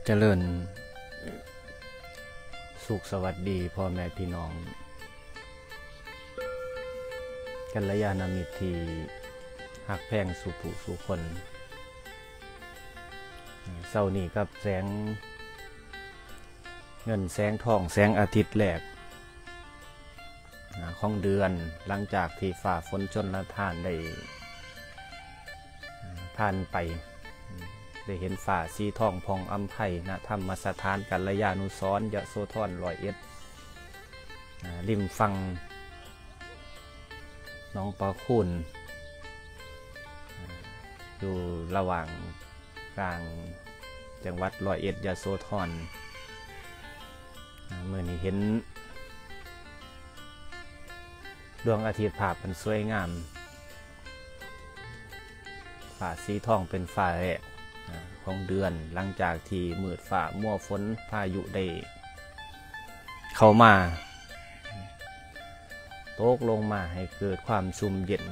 เจริญสุขสวัสดีพ่อแม่พี่น้องกัลยาณมิตรที่หักแพงสุผู้สุคนเศร้านี้กับแสงเงินแสงทองแสงอาทิตย์แรกของเดือนหลังจากที่ฝ่าฝนชนละทานได้ผ่านไปได้เห็นฝ่าสีทองพองอัมไพณธรรมสถานกัลยาณุสรณ์ยโสธร101ริมฝั่งหนองปลาคูนอยู่ระหว่างกลางจังหวัด101ยโสธรเมื่อนี้เห็นดวงอาทิตย์ภาพมันสวยงามฝ่าสีทองเป็นฝ่าแรกของเดือนหลังจากที่มืดฝ่ามัวฝนพายุได้เข้ามาตกลงมาให้เกิดความชุ่มเย็น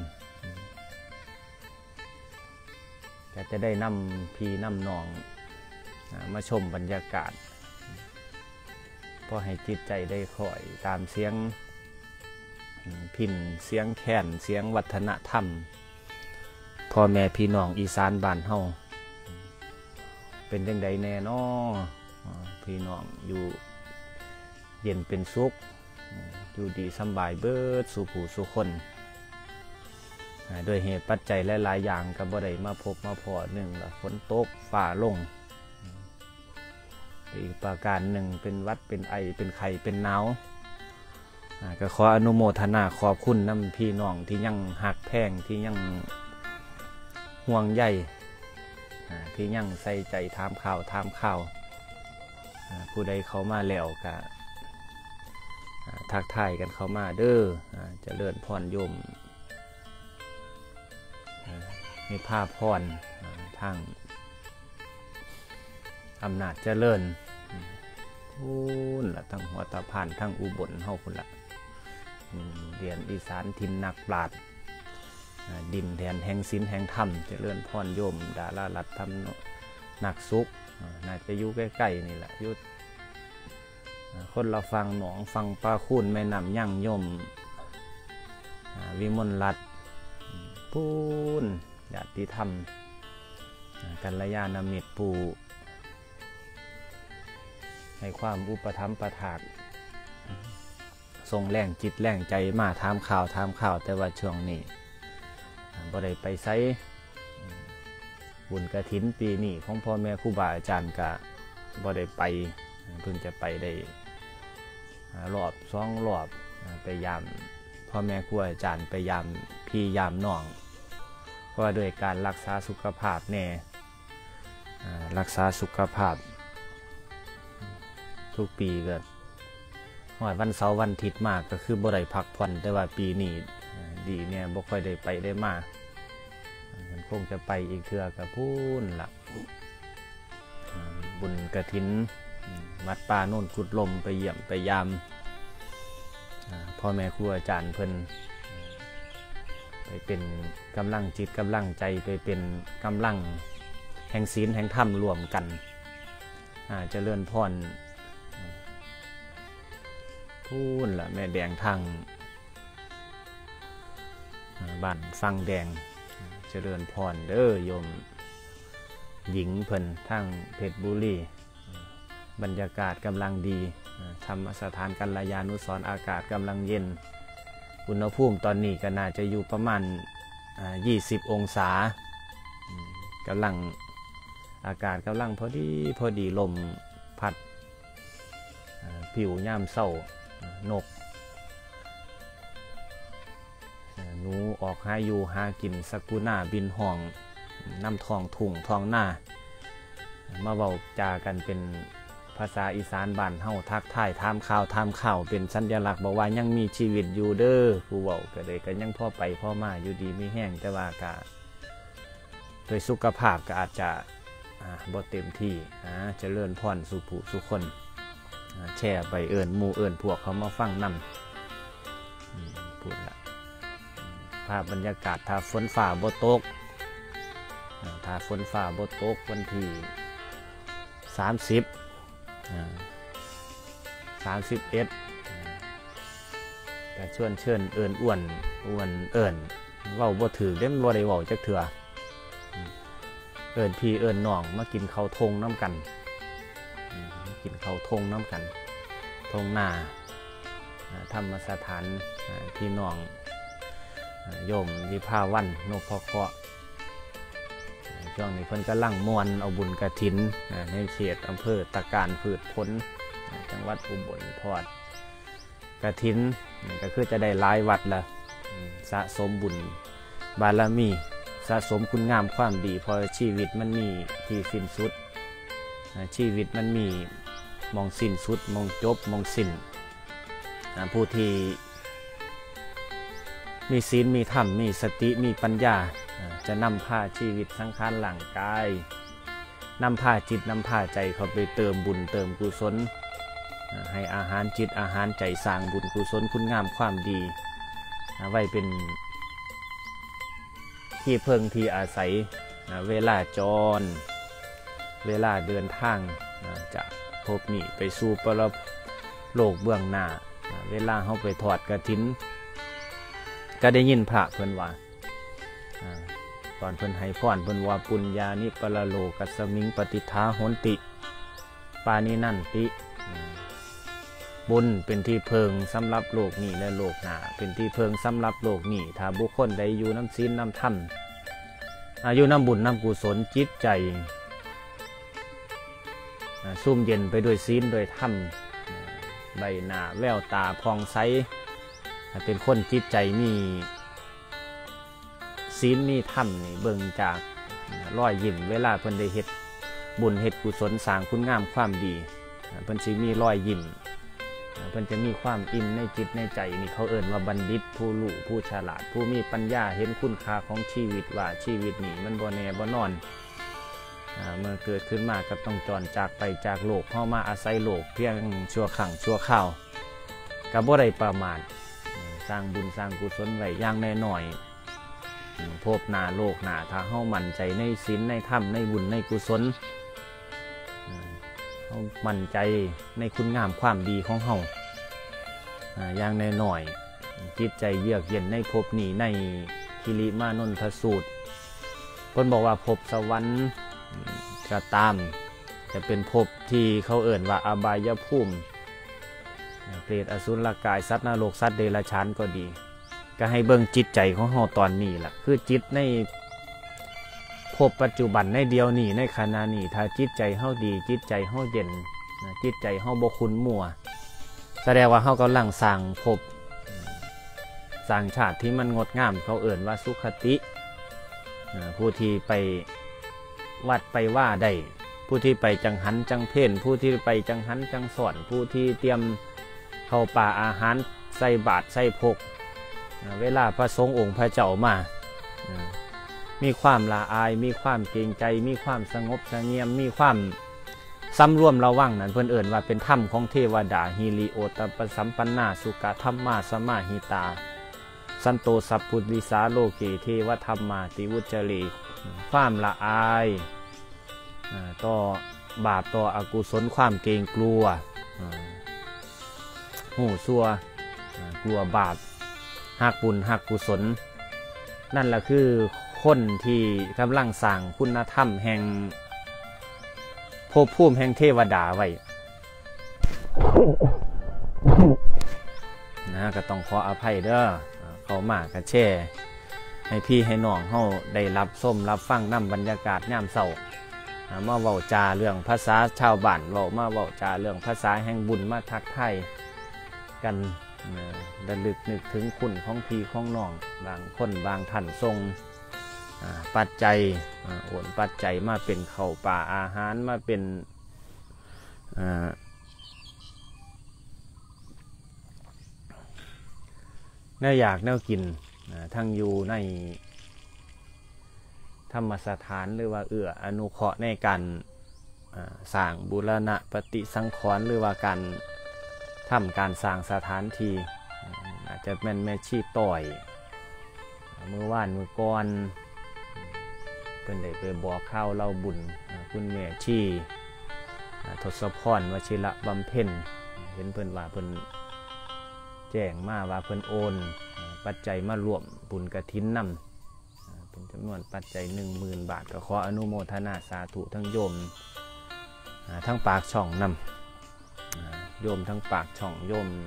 ก็จะได้นำพี่นำน้องมาชมบรรยากาศพอให้จิตใจได้คอยตามเสียงพิณเสียงแค้นเสียงวัฒนธรรมพ่อแม่พี่น้องอีสานบ้านเฮาเป็นจังใดแน่น้อพี่น้องอยู่เย็นเป็นสุขอยู่ดีสบายเบิดสู่ผู้สู่คนโดยเหตุปัจจัยหลายๆอย่างก็บ่ได้มาพบมาพอหนึ่งละฝนตกฝ่าลงอีกประการหนึ่งเป็นวัดเป็นไอเป็นไข้เป็นหนาวก็ขออนุโมทนาขอบคุณนำพี่น้องที่ยังหักแพงที่ยังห่วงใยที่ยังใส่ใจถามข่าวผู้ใดเขามาแล้วก็ทักทายกันเข้ามาเด้อเจริญพรโยมมีภาพพรทางอำนาจเจริญพูนละทั้งหัวตะพานทั้งอุบลเฮาพุ่นละเรียนอีสานทินนักปราชญ์ดินแดนแห่งศีลแห่งธรรมเจริญพรโยมดารารัตธรรมนักสุขน่าจะอยู่ใกล้ๆนี่แหละยุทธคนเราฟังหนองฟังปลาคูนแม่น้ำยั่งยมวิมลรัตน์ปูนญาติธรรมกัลยาณมิตรปูให้ความอุปถัมภ์ประทานทรงแรงจิตแรงใจมาถามข่าวแต่ว่าช่วงนี้บ่ได้ไปไสบุญกฐินปีนี้ของพ่อแม่ครูบาอาจารย์ก็บ่ได้ไปเพิ่งจะไปได้รอบ2 รอบไปยามพ่อแม่ครูอาจารย์ไปยามพี่ยามน้องเพราะว่าด้วยการรักษาสุขภาพแน่รักษาสุขภาพทุกปีก็วันเสาร์วันอาทิตย์มากก็คือบ่ได้พักผ่อนแต่ว่าปีนี้ดีเนี่ยบ่ค่อยได้ไปได้มามันคงจะไปอีกเทื่อกับพูนละบุญกฐินวัดป่าโน่นกุดลมไปเยี่ยมไปยามพ่อแม่ครูอาจารย์เพิ่นไปเป็นกำลังจิตกำลังใจไปเป็นกำลังแห่งศีลแห่งธรรมรวมกันเจริญพรพูนละแม่แดงทางบ้านฟังแดงเจริญพรเด้อโยมหญิงเพิ่นทางเพชรบุรีบรรยากาศกำลังดีธรรมสถานกัลยาณุสรณ์อากาศกำลังเย็นอุณหภูมิตอนนี้ก็น่าจะอยู่ประมาณ20 องศากำลังอากาศกำลังพอดีลมพัดผิวย่ำเศร้านกหนูออกหาอยู่หากินสกุน่าบินห้องน้ำทองทุ่งทองหน้ามาเว้าจากันเป็นภาษาอีสานบ้านเฮาทักทายถามข่าวเป็นสัญลักษณ์บอกว่ายังมีชีวิตอยู่เด้อผู้เว้าก็เลยก็ยังพ่อไปพ่อมาอยู่ดีมีแห้งแต่ว่าก็โดยสุขภาพก็อาจจะบ่เต็มที่เจริญพรสุผู้สุคนแช่ไปเอิญหมู่เอิญพวกเขามาฟังนำพูดละภาพบรรยากาศถ้าฝนฝ่าบ่ตกวันที่ 31ก็ชวนเชิญเอิญอ้วนเอิญเว้าบ่ถือเด้บ่ได้เว้าจักเทื่อเอิญพี่เอิญน้องมากินข้าวทงน้ำกันกินข้าวทงน้ำกันทงนาธรรมสถานพี่น้องโยมวิภาวันนพเคราะห์ช่วงนี้เพิ่นกำลังมวนเอาบุญกฐินในเขตอำเภอตะการพืชผลจังหวัดอุบลทอดกฐินก็คือจะได้หลายวัดละสะสมบุญบารมีสะสมคุณงามความดีพอชีวิตมันมีที่สิ้นสุดชีวิตมันมีมองสิ้นสุดมองจบมองสิ้นผู้ที่มีศีลมีธรรมมีสติมีปัญญาจะนำพาชีวิตสังขารร่างกายนำพาจิตนำพาใจเข้าไปเติมบุญเติมกุศลให้อาหารจิตอาหารใจสร้างบุญกุศลคุณงามความดีไว้เป็นที่เพิ่งที่อาศัยเวลาจรเวลาเดินทางจะพบนี่ไปสู่ปรโลกเบื้องหน้าเวลาเขาไปถอดกฐินก็ได้ยินพระเพิ่นว่าตอนเพิ่นให้พรเพิ่นว่าปุญญานิปรโลกัสสมิงปฏิทาโหนติปานินันติบุญเป็นที่เพิงสำหรับโลกนี้และโลกหน้าเป็นที่เพิงสำหรับโลกนี้ถ้าบุคคลใดอยู่น้ำศีลน้ำธรรมอยู่น้ำบุญน้ำกุศลจิตใจซุ่มเย็นไปด้วยศีลโดยธรรมใบหน้าแววตาผ่องใสเป็นคนจิตใจมีศีลมีธรรมนี่เบิ่งจากรอยยิ้มเวลาเพิ่นได้เฮ็ดบุญเฮ็ดกุศลสร้างคุณงามความดีเพิ่นสิมีรอยยิ้มเพิ่นจะมีความอิ่มในจิตในใจนี่เขาเอิ้นว่าบัณฑิตผู้รู้ผู้ฉลาดผู้มีปัญญาเห็นคุณค่าของชีวิตว่าชีวิตนี่มันบ่แน่บ่นอนเมื่อเกิดขึ้นมาก็ต้องจรจากไปจากโลกเฮามาอาศัยโลกเพียงชั่วครั้งชั่วคราวก็บ่ได้ประมาทสร้างบุญสร้างกุศลไว้อย่างน้อยๆพบหน้าโลกหน้าถ้าเฮามั่นใจในศีลในธรรมในบุญในกุศลเฮามั่นใจในคุณงามความดีของเฮาอย่างน้อยๆจิตใจเยือกเย็นในภพนี้ในคิริมานนทสูตรเพิ่นบอกว่าภพสวรรค์ก็ตามจะเป็นภพที่เขาเอ่ยว่าอบายภูมิเปรตอสุรกายสัตว์นรกสัตว์เดรัจฉานก็ดีก็ให้เบิ่งจิตใจของเฮาตอนนี้ล่ะคือจิตในภพปัจจุบันในเดียวนี้ในขณะนี้ถ้าจิตใจเฮาดีจิตใจเฮาเย็นจิตใจเฮาบ่ขุ่นมัวแสดงว่าเฮากำลังสร้างภพสร้างชาติที่มันงดงามเขาเอ่ยว่าสุขติผู้ที่ไปวัดไปว่าได้ผู้ที่ไปจังหันจังเพ่นผู้ที่ไปจังหันจังสอนผู้ที่เตรียมเข้าป่าอาหารใส่บาตรใส่พกเวลาพระสงฆ์องค์พระเจ้ามามีความละอายมีความเกรงใจมีความสงบเสงี่ยมมีความสำรวมระวังนั่นเพิ่นเอิ้นว่าเป็นธรรมของเทวดาฮิริโอตปสัมปันนาสุกธรรมาสมาหิตาสันโตสัพพุริสาโลเกเทวธรรมาติวุจรีความละอายต่อบาปต่ออกุศลความเกรงกลัวหูซัวกลัวบาปหักบุญหักกุศลนั่นแหละคือคนที่กำลังสร้างคุณธรรมแห่งภพภูมิแห่งเทวดาไว้ก็ต้องขออภัยเด้อเขามากระแช่ให้พี่ให้น้องเฮาได้รับส้มรับฟังน้ำบรรยากาศยามเช้ามาเว้าจาเรื่องภาษาชาวบ้านเว้ามาเว้าจาเรื่องภาษาแห่งบุญมาทักทายกันระลึกนึกถึงคุณของพี่ของน้องบางคนบางท่านทรงปัจจัยโอนปัจจัยมาเป็นข้าวป่าอาหารมาเป็นแนวอยากแนวกินทั้งอยู่ในธรรมสถานหรือว่าอนุเคราะห์ในการสร้างบูรณะปฏิสังขรณ์หรือว่าการทำการสร้างสถานที่อาจจะเป็นแม่ชีต่อยมือว่านมือก้อนเป็นได้ไปบอกข้าวเล่าบุญคุณแม่ชีทศพรวชิระบำเพ็ญเห็นเพิ่นว่าเพิ่นแจ้งมาว่าเพิ่นโอนปัจจัยมารวมบุญกฐินนำเป็นจำนวนปัจจัย 10,000 บาทก็ขออนุโมทนาสาธุทั้งโยมทั้งปากช่องนำโยมทั้งปากช่องโยม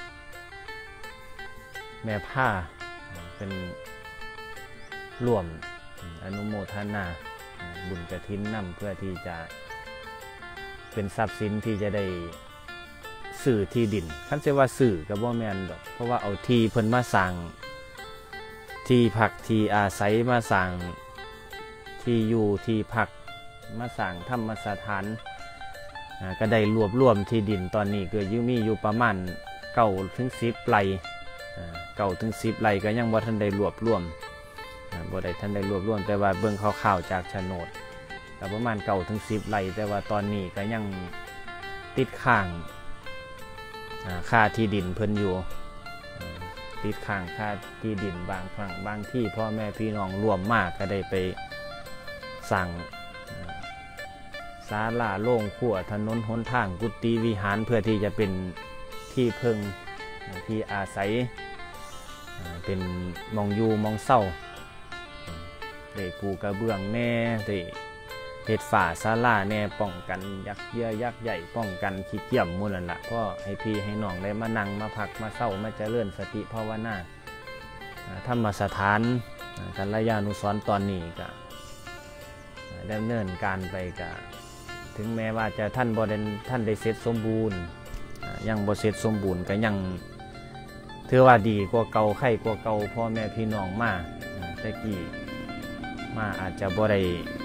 แม่ผ้าเป็นร่วมอนุโมทนาบุญกฐินนำเพื่อที่จะเป็นทรัพย์สินที่จะได้สื่อที่ดินคันเสียว่าสื่อกับบ่แม่นดอกเพราะว่าเอาที่เพิ่นมาสร้างที่พักที่อาศัยมาสร้างที่อยู่ที่พักมาสร้างธรรมสถานก็ได้รวบรวมที่ดินตอนนี้ก็มีอยู่ประมาณ9 ถึง 10 ไร่9 ถึง 10 ไร่ก็ยังบ่ทันได้รวบรวมบ่ได้ทันได้รวบรวมแต่ว่าเบิ่งคร่าวๆจากโฉนดก็ประมาณ9 ถึง 10 ไร่แต่ว่าตอนนี้ก็ยังติดข้างค่าที่ดินเพิ่นอยู่ติดข้างค่าที่ดินบางครั้งบางที่พ่อแม่พี่น้องรวมมากก็ได้ไปสั่งศาลาโล่งขั่วถนนหนทางกุฏิวิหารเพื่อที่จะเป็นที่พึ่งที่อาศัยเป็นมองอยู่มองเศร้าได้ปูกระเบื้องแน่ได้เฮ็ดฝาศาลาแน่ป้องกันยักษ์เยื่อยักษ์ใหญ่ป้องกันขี้เกียจมูลนั่นแหละเพราะให้พี่ให้น้องได้มานั่งมาพักมาเศร้ามาเจริญสติภาวนาธรรมสถานกัลยาณุสรณ์ตอนนี้ก็ดำเนินการไปก็ถึงแม้ว่าจะท่านได้เสร็จสมบูรณ์ยังบ่เสร็จสมบูรณ์ก็ยังถือว่าดีกว่าเก่าไข่กว่าเก่าพ่อแม่พี่น้องมาแต่กี้มาอาจจะบ่ได้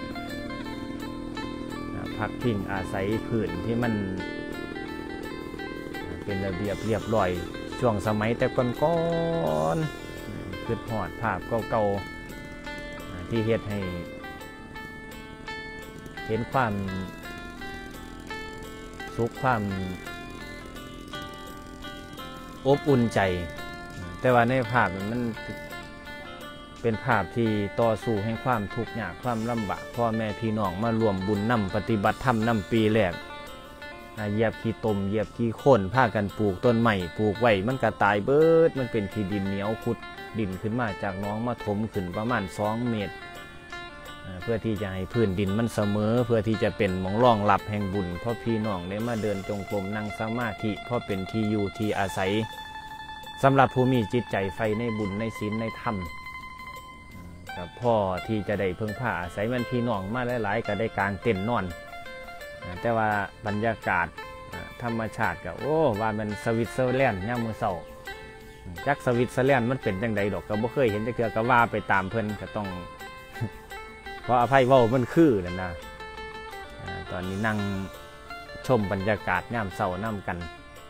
พักพิงอาศัยพื้นที่มันเป็นระเบียบเรียบร้อยช่วงสมัยแต่ก่อนๆคือหอดภาพเก่าๆที่เฮ็ดให้เห็นความสุขความอบอุ่นใจแต่ว่าในภาพมันเป็นภาพที่ต่อสู้แห่งความทุกข์ยากความลำบากพ่อแม่พี่น้องมารวมบุญนำปฏิบัติธรรมนำปีแรกเหยียบขี้ตมเหยียบขี้โค่นพากันปลูกต้นใหม่ปลูกไว้มันก็ตายเบิดมันเป็นขี้ดินเหนียวขุดดินขึ้นมาจากน้องมาถมขึ้นประมาณ2 เมตรเพื่อที่จะให้พื้นดินมันเสมอเพื่อที่จะเป็นหม้องรองรับแห่งบุญเพราะพี่น้องได้มาเดินจงกรมนั่งสมาธิเพราะเป็นที่อยู่ที่อาศัยสำหรับผู้มีจิตใจใฝ่ในบุญในศีลในธรรมกับพ่อที่จะได้พึ่งพาอาศัยมันพี่น้องมาหลายๆก็ได้กางเต็นท์นอนแต่ว่าบรรยากาศธรรมชาติก็โอ้ว่ามันสวิตเซอร์แลนด์ย่ามมือเศร้าจักสวิตเซอร์แลนด์มันเป็นจังใดดอกก็บ่เคยเห็นจักเทื่อก็ว่าไปตามเพิ่นก็ต้องเพราะอภัยเว้ามันคือนั่นนะตอนนี้นั่งชมบรรยากาศย่ามเศร้าน้ำกัน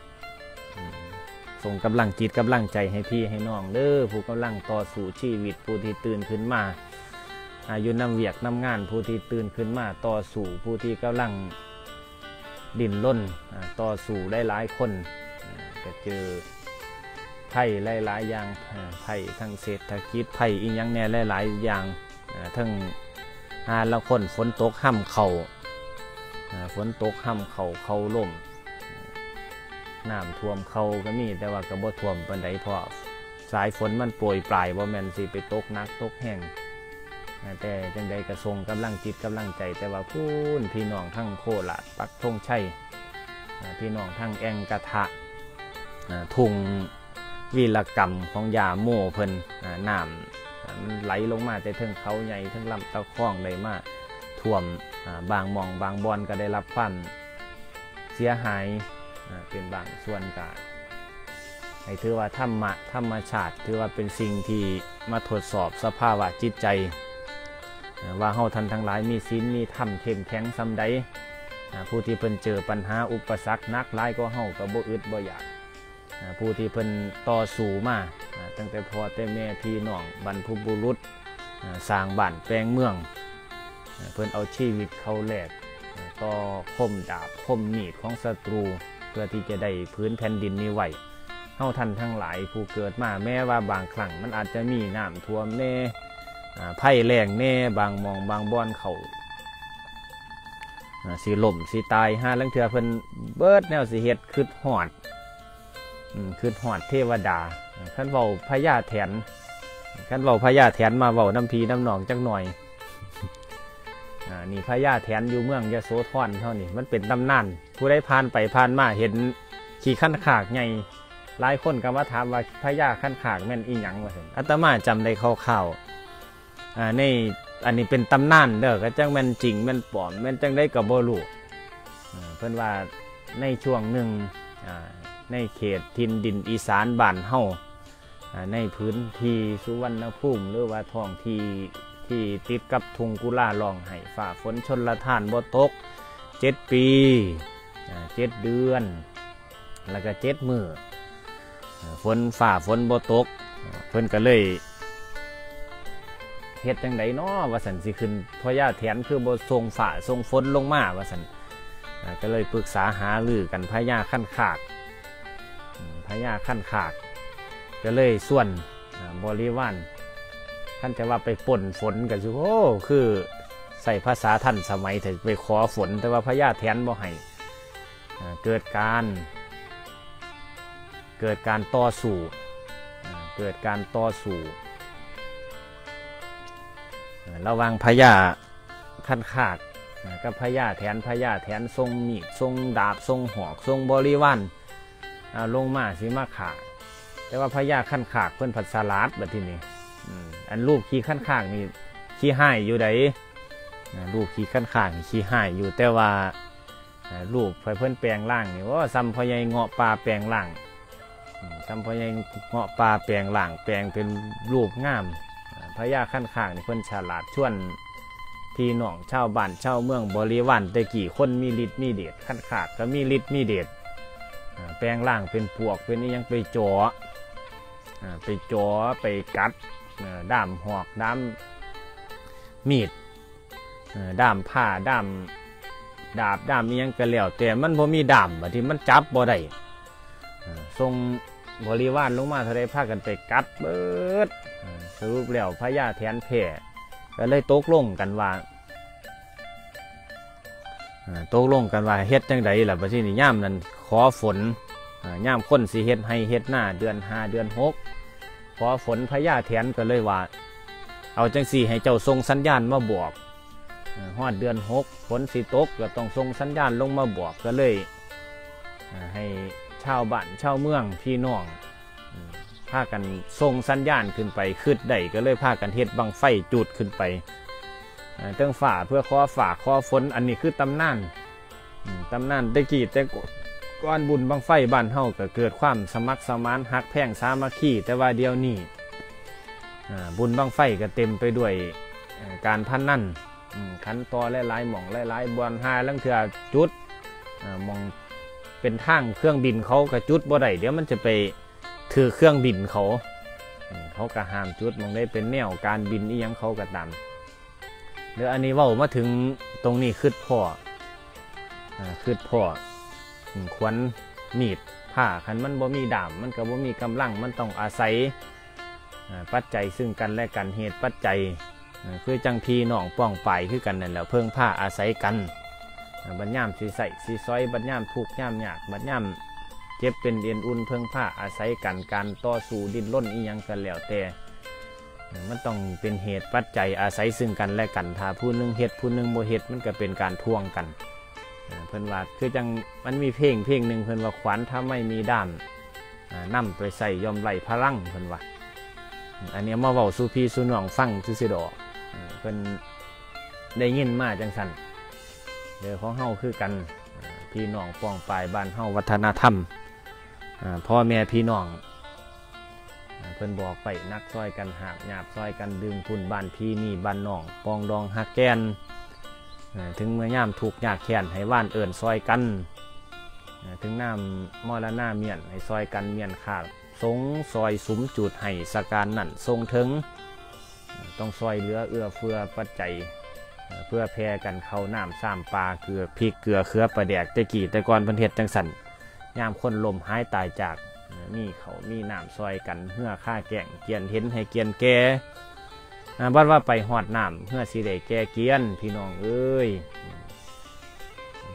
ส่งกำลังจิตกำลังใจให้พี่ให้น้องเด้อผู้กำลังต่อสู้ชีวิตผู้ที่ตื่นขึ้นมาอยู่น้ำเวียกน้ำงานผู้ที่ตื่นขึ้นมาต่อสู้ผู้ที่กำลังดิ้นรนต่อสู้ได้หลายคนก็เจอไผ่หลายๆอย่างไผ่ทั้งเศรษฐกิจไผ่อีกอย่างแน่หลายๆอย่างทั้งละคนฝนตกห้ำเข่าฝนตกห้ำเข่าเขาล่มน้ำท่วมเขาก็มีแต่ว่าก็บ่ท่วมปานใดเพราะสายฝนมันโปรยปลายบ่แม่นสิไปตกหนักตกแห้งแต่จังใดก็ส่งกำลังจิตกำลังใจแต่ว่าพูนพี่น้องทั้งโคราชปักธงชัยพี่น้องทั้งแองกระทะทุ่งวีรกรรมของยาโม่เพิ่นน้ำมันไหลลงมาแต่ถึงเขาใหญ่ถึงลำตะคองเลยมาท่วมบางหม่องบางบอนก็ได้รับความเสียหายเป็นบางส่วนกันให้ถือว่าธรรมชาติถือว่าเป็นสิ่งที่มาทดสอบสภาวะจิตใจว่าเฮาท่านทั้งหลายมีศีลมีธรรมเข้มแข็งส่ำใดผู้ที่เพิ่นเจอปัญหาอุปสรรคนักหลายก็เฮาก็บ่อึดบ่อยากผู้ที่เพิ่นต่อสู้มาตั้งแต่พ่อแต่แม่พี่น้องบรรพบุรุษสร้างบ้านแปลงเมืองเพิ่นเอาชีวิตเขาแลกต่อคมดาบคมมีดของศัตรูเพื่อที่จะได้พื้นแผ่นดินนี้ไว้เฮาท่านทั้งหลายผู้เกิดมาแม้ว่าบางครั้งมันอาจจะมีน้ำท่วมแน่ภัยแล้งแน่บางหม่องบางบ่อนเขาสิล่มสิตายห้าลังเทือเพิ่นเบิดแนวสิเฮ็ดคืดหอดเทวดาขันเว้าพญาแถนขันเว้าพญาแถนมาเว้าน้ำพีน้ำหนองจักหน่อยนี่พญาแถนอยู่เมืองยโสธรเท่านี้มันเป็นตำนานผู้ได้ผ่านไปผ่านมาเห็นขี่ขั้นขากไงหลายคนก็มาถามว่าพญาขั้นขากแม่นอีหยังวะเห็นอาตมาจำได้คร่าวๆในอันนี้เป็นตำนานเด้อก็จังแม่นจริงแม่นปลอมแม่นจังได้กับบ่รู้เพิ่นว่าในช่วงหนึ่งในเขตทินดินอีสานบ้านเฮาในพื้นที่สุวรรณภูมิหรือว่าท้องที่ติดกับทุ่งกุลาร้องไห้ฝ่าฝนชนละทานบ่ตก7 ปี7 เดือนแล้วก็7 มื้อฝนบ่ตกเพิ่นก็เลยเฮ็ดจังไดน้อว่าซั่นสิขึ้นพญาแถนคือบ่ส่งฝ่าส่งฝนลงมาว่าซั่นก็เลยปรึกษาหารือกันพญาขั้นขากก็เลยส่วนบริวารท่านจะว่าไปป่นฝนกันสิโอ้คือใส่ภาษาท่านสมัยแต่ไปขอฝนแต่ว่าพญาแถนบ่ให้เกิดการต่อสู้ระหว่างพญาขั้นขากกับพญาแถนทรงมีดทรงดาบทรงหอกทรงบริวารลงมาสิมาขาแต่ว่าพญาขั้นขากเพิ่นผัดสลัดแบบที่นี่อันลูกขี่ขั้นขากนี่ขี่ให้อยู่ใดลูกขี่ขั้นขากขี่ให้อยู่แต่ว่าลูกเพิ่นแปลงร่างนี่ว่าซ้ำพ่อใหญ่เงาะปลาแปลงร่างซ้ำพ่อใหญ่เงาะปลาแปลงร่างแปลงเป็นรูปงามพญาขั้นขากนี่เพิ่นฉลาดชวนพี่น้องชาวบ้านชาวเมืองบริวารแต่กี่คนมีฤทธิ์มีเดชขั้นขากก็มีฤทธิ์มีเดชแปลงร่างเป็นปวกเป็นยังไปจ่อไปกัดด้ามหอกด้ามมีดด้ามผ้าด้ามดาบด้ามยังกระเหลี่ยวแต่มันบ่มีด้ามที่มันจับบ่ได้ทรงบริวารลงมาเท่าไรพากันไปกัดเบิดสรุปแล้วพญาแถนแผ่ก็เลยตกลงกันว่าเฮ็ดจังใดล่ะบัดนี้ย่ามนั้นขอฝนย่ามคนสิเฮ็ดให้เฮ็ดหน้าเดือน5เดือน6ขอฝนพญาแถนก็เลยว่าเอาจังสี่ให้เจ้าส่งสัญญาณมาบอกฮอดเดือน6ฝนสิตกก็ต้องส่งสัญญาณลงมาบอกก็เลยให้ชาวบ้านชาวเมืองพี่น้องพากันส่งสัญญาณขึ้นไปขึ้นได้ก็เลยพากันเฮ็ดบังไฟจุดขึ้นไปตั้งฝ่าเพื่อขอฝนอันนี้คือตำนานตะกี้แต่ก่อนบุญบังไฟบ้านเฮาก็เกิดความสมัครสมานฮักแพงสามัคคีแต่ว่าเดียวนี้บุญบังไฟก็เต็มไปด้วยการพนันขันต่อหลายๆหม่องหลายๆบอนหาลังเถื่อจุดมองเป็นทางเครื่องบินเขาก็จุดบ่ได้เดี๋ยวมันจะไปถือเครื่องบินเขาก็ห้ามจุดมองได้เป็นแนวการบินอีหยังเขาก็ตามเดี๋ยวอันนี้เว้ามาถึงตรงนี้คืดพ่อขวัญมีดผ้าคันมันบ่มีดามมันก็บ่มีกำลังมันต้องอาศัยปัจจัยซึ่งกันและกันเหตุปัจจัยคือจังพี่น้องป้องไปคือกันนั่นแหละเพิ่งผ้าอาศัยกันบัดย่ามสีใส่สีซอยบัดย่ามทุกย่ามยากบัดย่ามเจ็บเป็นเอ็นอุ่นเพิ่งผ้าอาศัยกันการต่อสู้ดิ้นรนอีหยังกันแล้วแต่มันต้องเป็นเหตุปัจจัยอาศัยซึ่งกันและกันถ้าผู้หนึ่งเฮ็ดผู้หนึ่งบ่เฮ็ดมันก็เป็นการทวงกันเพิ่นว่าคือจังมันมีเพลงหนึ่งเพิ่นว่าขวัญถ้าไม่มีด้ามนำไปใส่ยอมไหลพลังเพิ่นว่าอันนี้มาเว้าสู่พี่สู่น้องฟังซื่อๆดอกเพิ่นได้ยินมาจังซั่นเรื่องของเฮาคือกันพี่น้องป้องปายบ้านเฮาวัฒนธรรมพ่อแม่พี่น้องเพิ่นบอกไปนักซอยกันหาบหยาบซอยกันดึงพุ่นบ้านพี่นี่บ้านน้องปองดองฮักแกนถึงเมื่อย่ามถูกยากแค้นให้ว่านเอิ่นซอยกันถึงน้ำมรณะเมียนให้ซอยกันเมียนขาดสงซอยสุมจุดให้สการนั่นทรงถึงต้องซอยเหลือเอื้อเฟื้อปัจจัยเพื่อแพร่กันเข้าน้ำซ้ำปลาเกลือพริกเกลือเขือปลาแดกตะกี้แต่ก่อนเพิ่นเฮ็ดจังสั่นย่ามคนลมหายตายจากมีเขามีน้ำซอยกันเพื่อฆ่าแก่งเกียนเห็นให้เกียนแก่บัดว่าไปหอดน้ำเพื่อสิได้แก่เกียนพี่น้องเอ้ย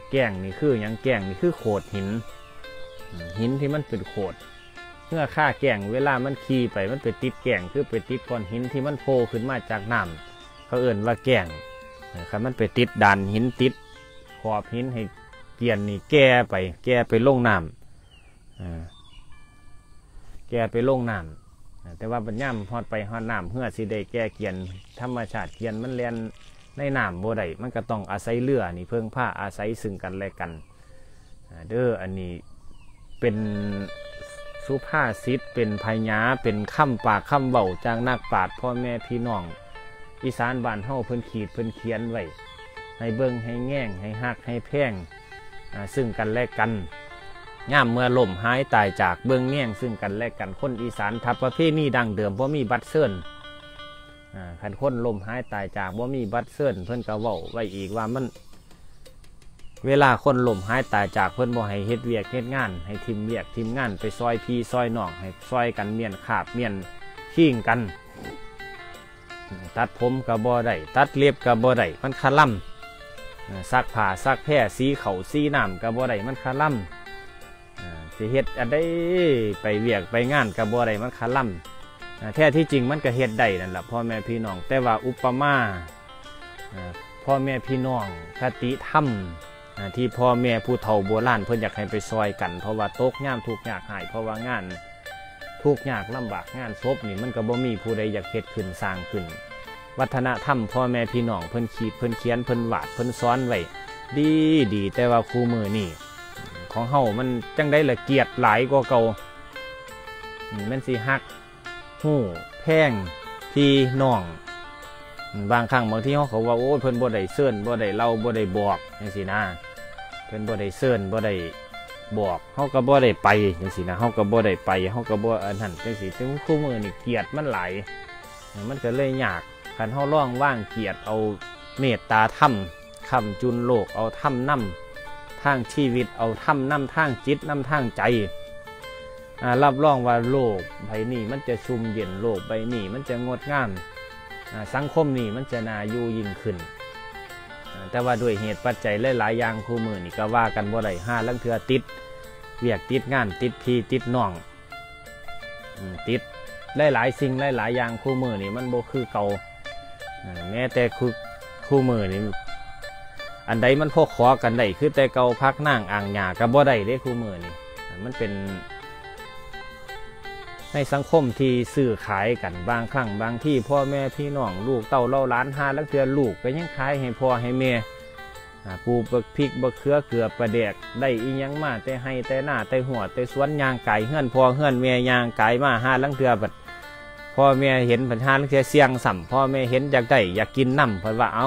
แก้งนี่คือหยังแก้งนี่คือโขดหินที่มันเป็นโขดเมื่อค่าแก้งเวลามันขี่ไปมันไปติดแก้งคือไปติดก้อนหินที่มันโผล่ขึ้นมาจากน้ำเขาเอ่นว่าแก้งครับมันไปติดด่านหินติดขอบหินให้เกียนนี่แก่ไปลงน้ำแก่ไปลงน้ำแต่ว่าบรรย่ำฮอดไปฮอดน้ำเพื่อสิได้แก่เกียนธรรมชาติเกียนมันเลียนในน้ำบ่ได้มันก็ต้องอาศัยเรือนี่เพิ่งผ้าอาศัยซึ่งกันและกันเด้ออันนี้เป็นสุภาษิตเป็นพญาเป็นคำปากคำเบาจากนักปราชญ์พ่อแม่พี่น้องอีสานบ้านเฮาเพิ่นขีดเพิ่นเขียนไว้ให้เบิ่งให้แง่งให้ฮักให้แพงซึ่งกันและกันย่ามเมื่อล่มหายตายจากเบิ่งแง่งซึ่งกันและกันคนอีสานทับประเพณีดังเดิมบ่มีบัตรเซิร์นคันคนล่มหายตายจากบ่มีบัตรเซิร์นเพิ่นก็เว้าไว้อีกว่ามันเวลาคนล่มหายตายจากเพิ่นบ่ให้เฮ็ดเวียกเฮ็ดงานให้ทีมเวียกทีมงานไปซอยพี่ซอยน้องให้ซอยกันเมียนขาบเมียนขิงกันตัดผมก็บ่ได้ตัดเล็บก็บ่ได้มันคาล่ำซักผ้าซักแพร่สีเขาสีน้ำก็บ่ได้มันคาล่ำสิเฮ็ดอันใดไปเวียกไปงานก็บ่ได้มันคาล่ำแท้ที่จริงมันก็เฮ็ดได้นั่นแหละพ่อแม่พี่น้องแต่ว่าอุปมาพ่อแม่พี่น้องคติธรรมที่พ่อแม่ผู้เฒ่าโบราณเพิ่นอยากให้ไปซอยกันเพราะว่าตกยามทุกข์ยากหายเพราะว่างานทุกข์ยากลำบากงานศพนี่มันก็บ่มีผู้ใดอยากเฮ็ดขึ้นสร้างขึ้นวัฒนธรรมพ่อแม่พี่น้องเพิ่นขีดเพิ่นเขียนเพิ่นวาดเพิ่นซ้อนไว้ดีแต่ว่าคู่มือนี่ของเฮามันจังได้ละเกียดหลายกว่าเก่ามันสิฮักฮู้แพงพี่น้องบางครั้งบางที่เขาว่าโอ้เพิ่นบ่ได้เชิญบ่ได้เล่าบ่ได้บอกจังซี่นะเพิ่นบ่ได้เชิญบ่ได้บอกเฮาก็บ่ได้ไปจังซี่นะเฮาก็บ่ได้ไปเฮาก็บ่อันนั้นจังซี่ถึงคู่มือนี่เกียดมันหลายมันก็เลยยากคันเฮาลองว่างเกียดเอาเมตตาธรรมคำจุนโลกเอาธรรมนำทางชีวิตเอาธรรมนำทางจิตนำทางใจรับรองว่าโลกใบนี้มันจะชุ่มเย็นโลกใบนี้มันจะงดงามสังคมนี้มันจะน่าอยู่ยิ่งขึ้นแต่ว่าด้วยเหตุปัจจัยหลายๆอย่างคู่มือนี่ก็ว่ากันบ่ได้ห้าลังเทือติดเวียกติดงานติดพี่ติดน้องติดหลายๆสิ่งหลายๆอย่างคู่มือนี่มันบ่คือเก่าแม้แต่คู่มือนี่อันใดมันพกขอกันได้คือแต่เก่าพักนั่งอ่างหญ้าก็บ่ได้เด้คู่มือนี่มันเป็นในสังคมที่ซื้อขายกันบางครั้งบางที่พ่อแม่พี่น้องลูกเต้าเล่าล้านห้าแล้วเทือลูกก็ยังขายให้พ่อให้แม่ปูบักพริกบักเขือเกลือปลาแดกได้อีหยังมาแต่ให้แต่หน้าแต่หัวแต่สวนยางไก่เฮือนพ่อเฮือนแม่ยางไก่มาห้าลังเทือบัดพ่อแม่เห็นปัญหาลังเทือเสียงสัมพ่อแม่เห็นอยากได้อยากกินน้ำเพิ่นว่าเอา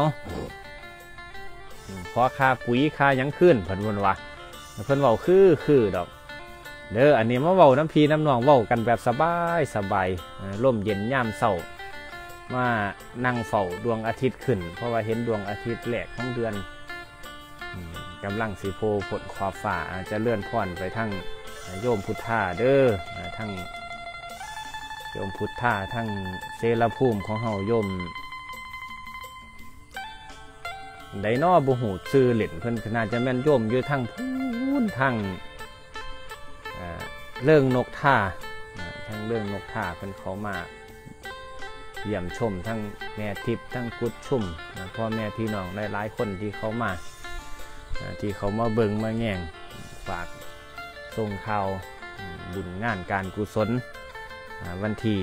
ขอค่าปุ๋ยค่าหยังขึ้นเพิ่นว่าเพิ่นเว้าคือดอกเด้ออันนี้มาเว้าน้ำพีน้ำนองเว้ากันแบบสบายร่มเย็นย่ำเศร้ามานั่งเฝ้าดวงอาทิตย์ขึ้นเพราะว่าเห็นดวงอาทิตย์แรกของเดือนกำลังสีโพผลขอบฟ้าจะเลื่อนพ่อนไปทั้งโยมพุทธาเด้อทั้งโยมพุทธาทั้งเสรภูมิของเฮาโยมไดโนบุหูซื้อเหรียญเพิ่นน่าจะแม่นโยมอยู่ทั้งพูนทั้งเรื่องนกท่าทั้งเรื่องนกท่าเป็นเขามาเยี่ยมชมทั้งแม่ทิพย์ทั้งกุดชุ่มพ่อแม่พี่น้องหลายๆคนที่เขามาเบิ่งมาแง่งฝากส่งข่าวบุญงานการกุศลวันที่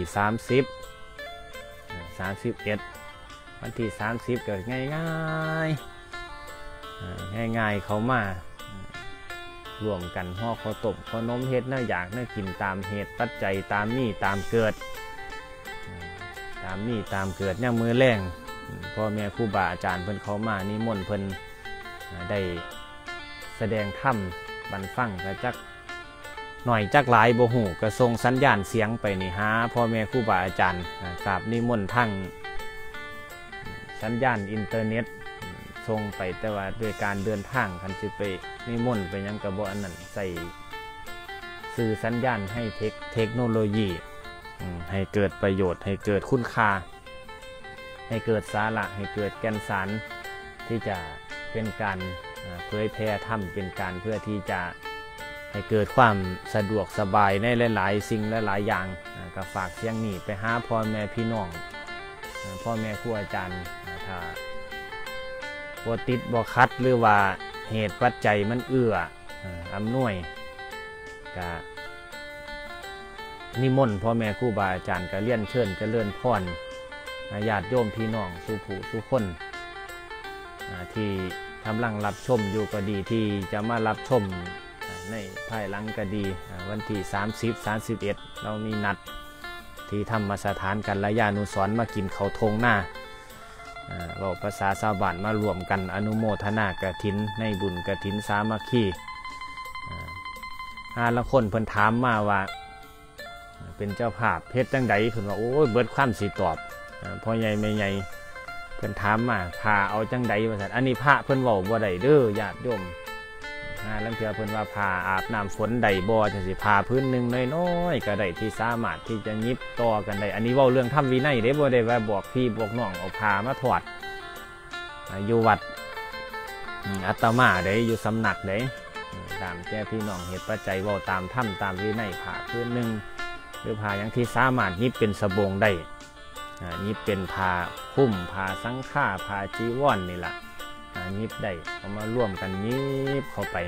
31วันที่30ก็ง่ายเขามารวมกันห่อข้าวต้มขนมเฮ็ดน่าอยากน่ากินตามเหตุปัจจัยตามมีตามเกิดเนี่ยมือแรงพ่อแม่ครูบาอาจารย์เพิ่นเขามานิมนต์เพิ่นได้แสดงธรรมบรรฟังกระจักหน่อยจักหลายบ่ฮู้ก็ส่งสัญญาณเสียงไปนี่หาพ่อแม่ครูบาอาจารย์กราบนิมนต์ทั้งสัญญาณอินเทอร์เน็ตส่งไปแต่ว่าด้วยการเดินทางคันสิไปนิมนต์ไปยังกระบอกอันนั้นใส่สื่อสัญญาณให้เทคโนโลยีให้เกิดประโยชน์ให้เกิดคุณค่าให้เกิดสาระให้เกิดแก่นสารที่จะเป็นการเผยแพร่ธรรมเป็นการเพื่อที่จะให้เกิดความสะดวกสบายในหลายๆสิ่งหลายๆอย่างก็ฝากเสียงนี้ไปหาพ่อแม่พี่น้องพ่อแม่ครูอาจารย์ถ้าบ่ติดบ่คัดหรือว่าเหตุปัจจัยมันเอื้ออำนวยก็นิมนต์พ่อแม่ครูบาอาจารย์ก็เรียนเชิญเจริญพรญาติโยมพี่น้องสู่ผู้สู่คนที่กำลังรับชมอยู่ก็ดีที่จะมารับชมในภายหลังก็ดีวันที่30-31เรามีนัดที่ธรรมสถานกัลยาณุสรณ์มากินเขาทงหน้าเราภาษาชาวบ้านมารวมกันอนุโมทนากฐินในบุญกฐินสามัคคีละคนเพิ่นถามมาว่าเป็นเจ้าภาพเพชรจังใดเพิ่นว่าโอ้ยเบิดความสิตอบพ่อใหญ่แม่ใหญ่เพิ่นถามมาพาเอาจังใดว่าซั่นอันนี้พระเพิ่นเว้าบ่ได้เด้อญาติโยมลังเทื่อเพิ่นว่าพาอาบน้ำฝนได้บ่จังสิพาพื้นหนึ่งน้อยๆก็ได้ที่สามารถที่จะยิบต่อกันได้อันนี้เว้าเรื่องธรรมวินัยเด้บ่ได้ว่าบอกพี่บอกน้องเอาพามาถอดอยู่วัดอาตมาเด้อยู่สำนักเด้ตามแก่พี่น้องเหตุปัจจัยเว้าตามธรรมตามวินัยพาพื้นหนึ่งหรือพาอย่างที่สามารถยิบเป็นสบงได้ยิบเป็นพาคุ้มพาสังฆาพาจีวร นี่แหละยิบได้เอามาร่วมกันยิบเข้าไป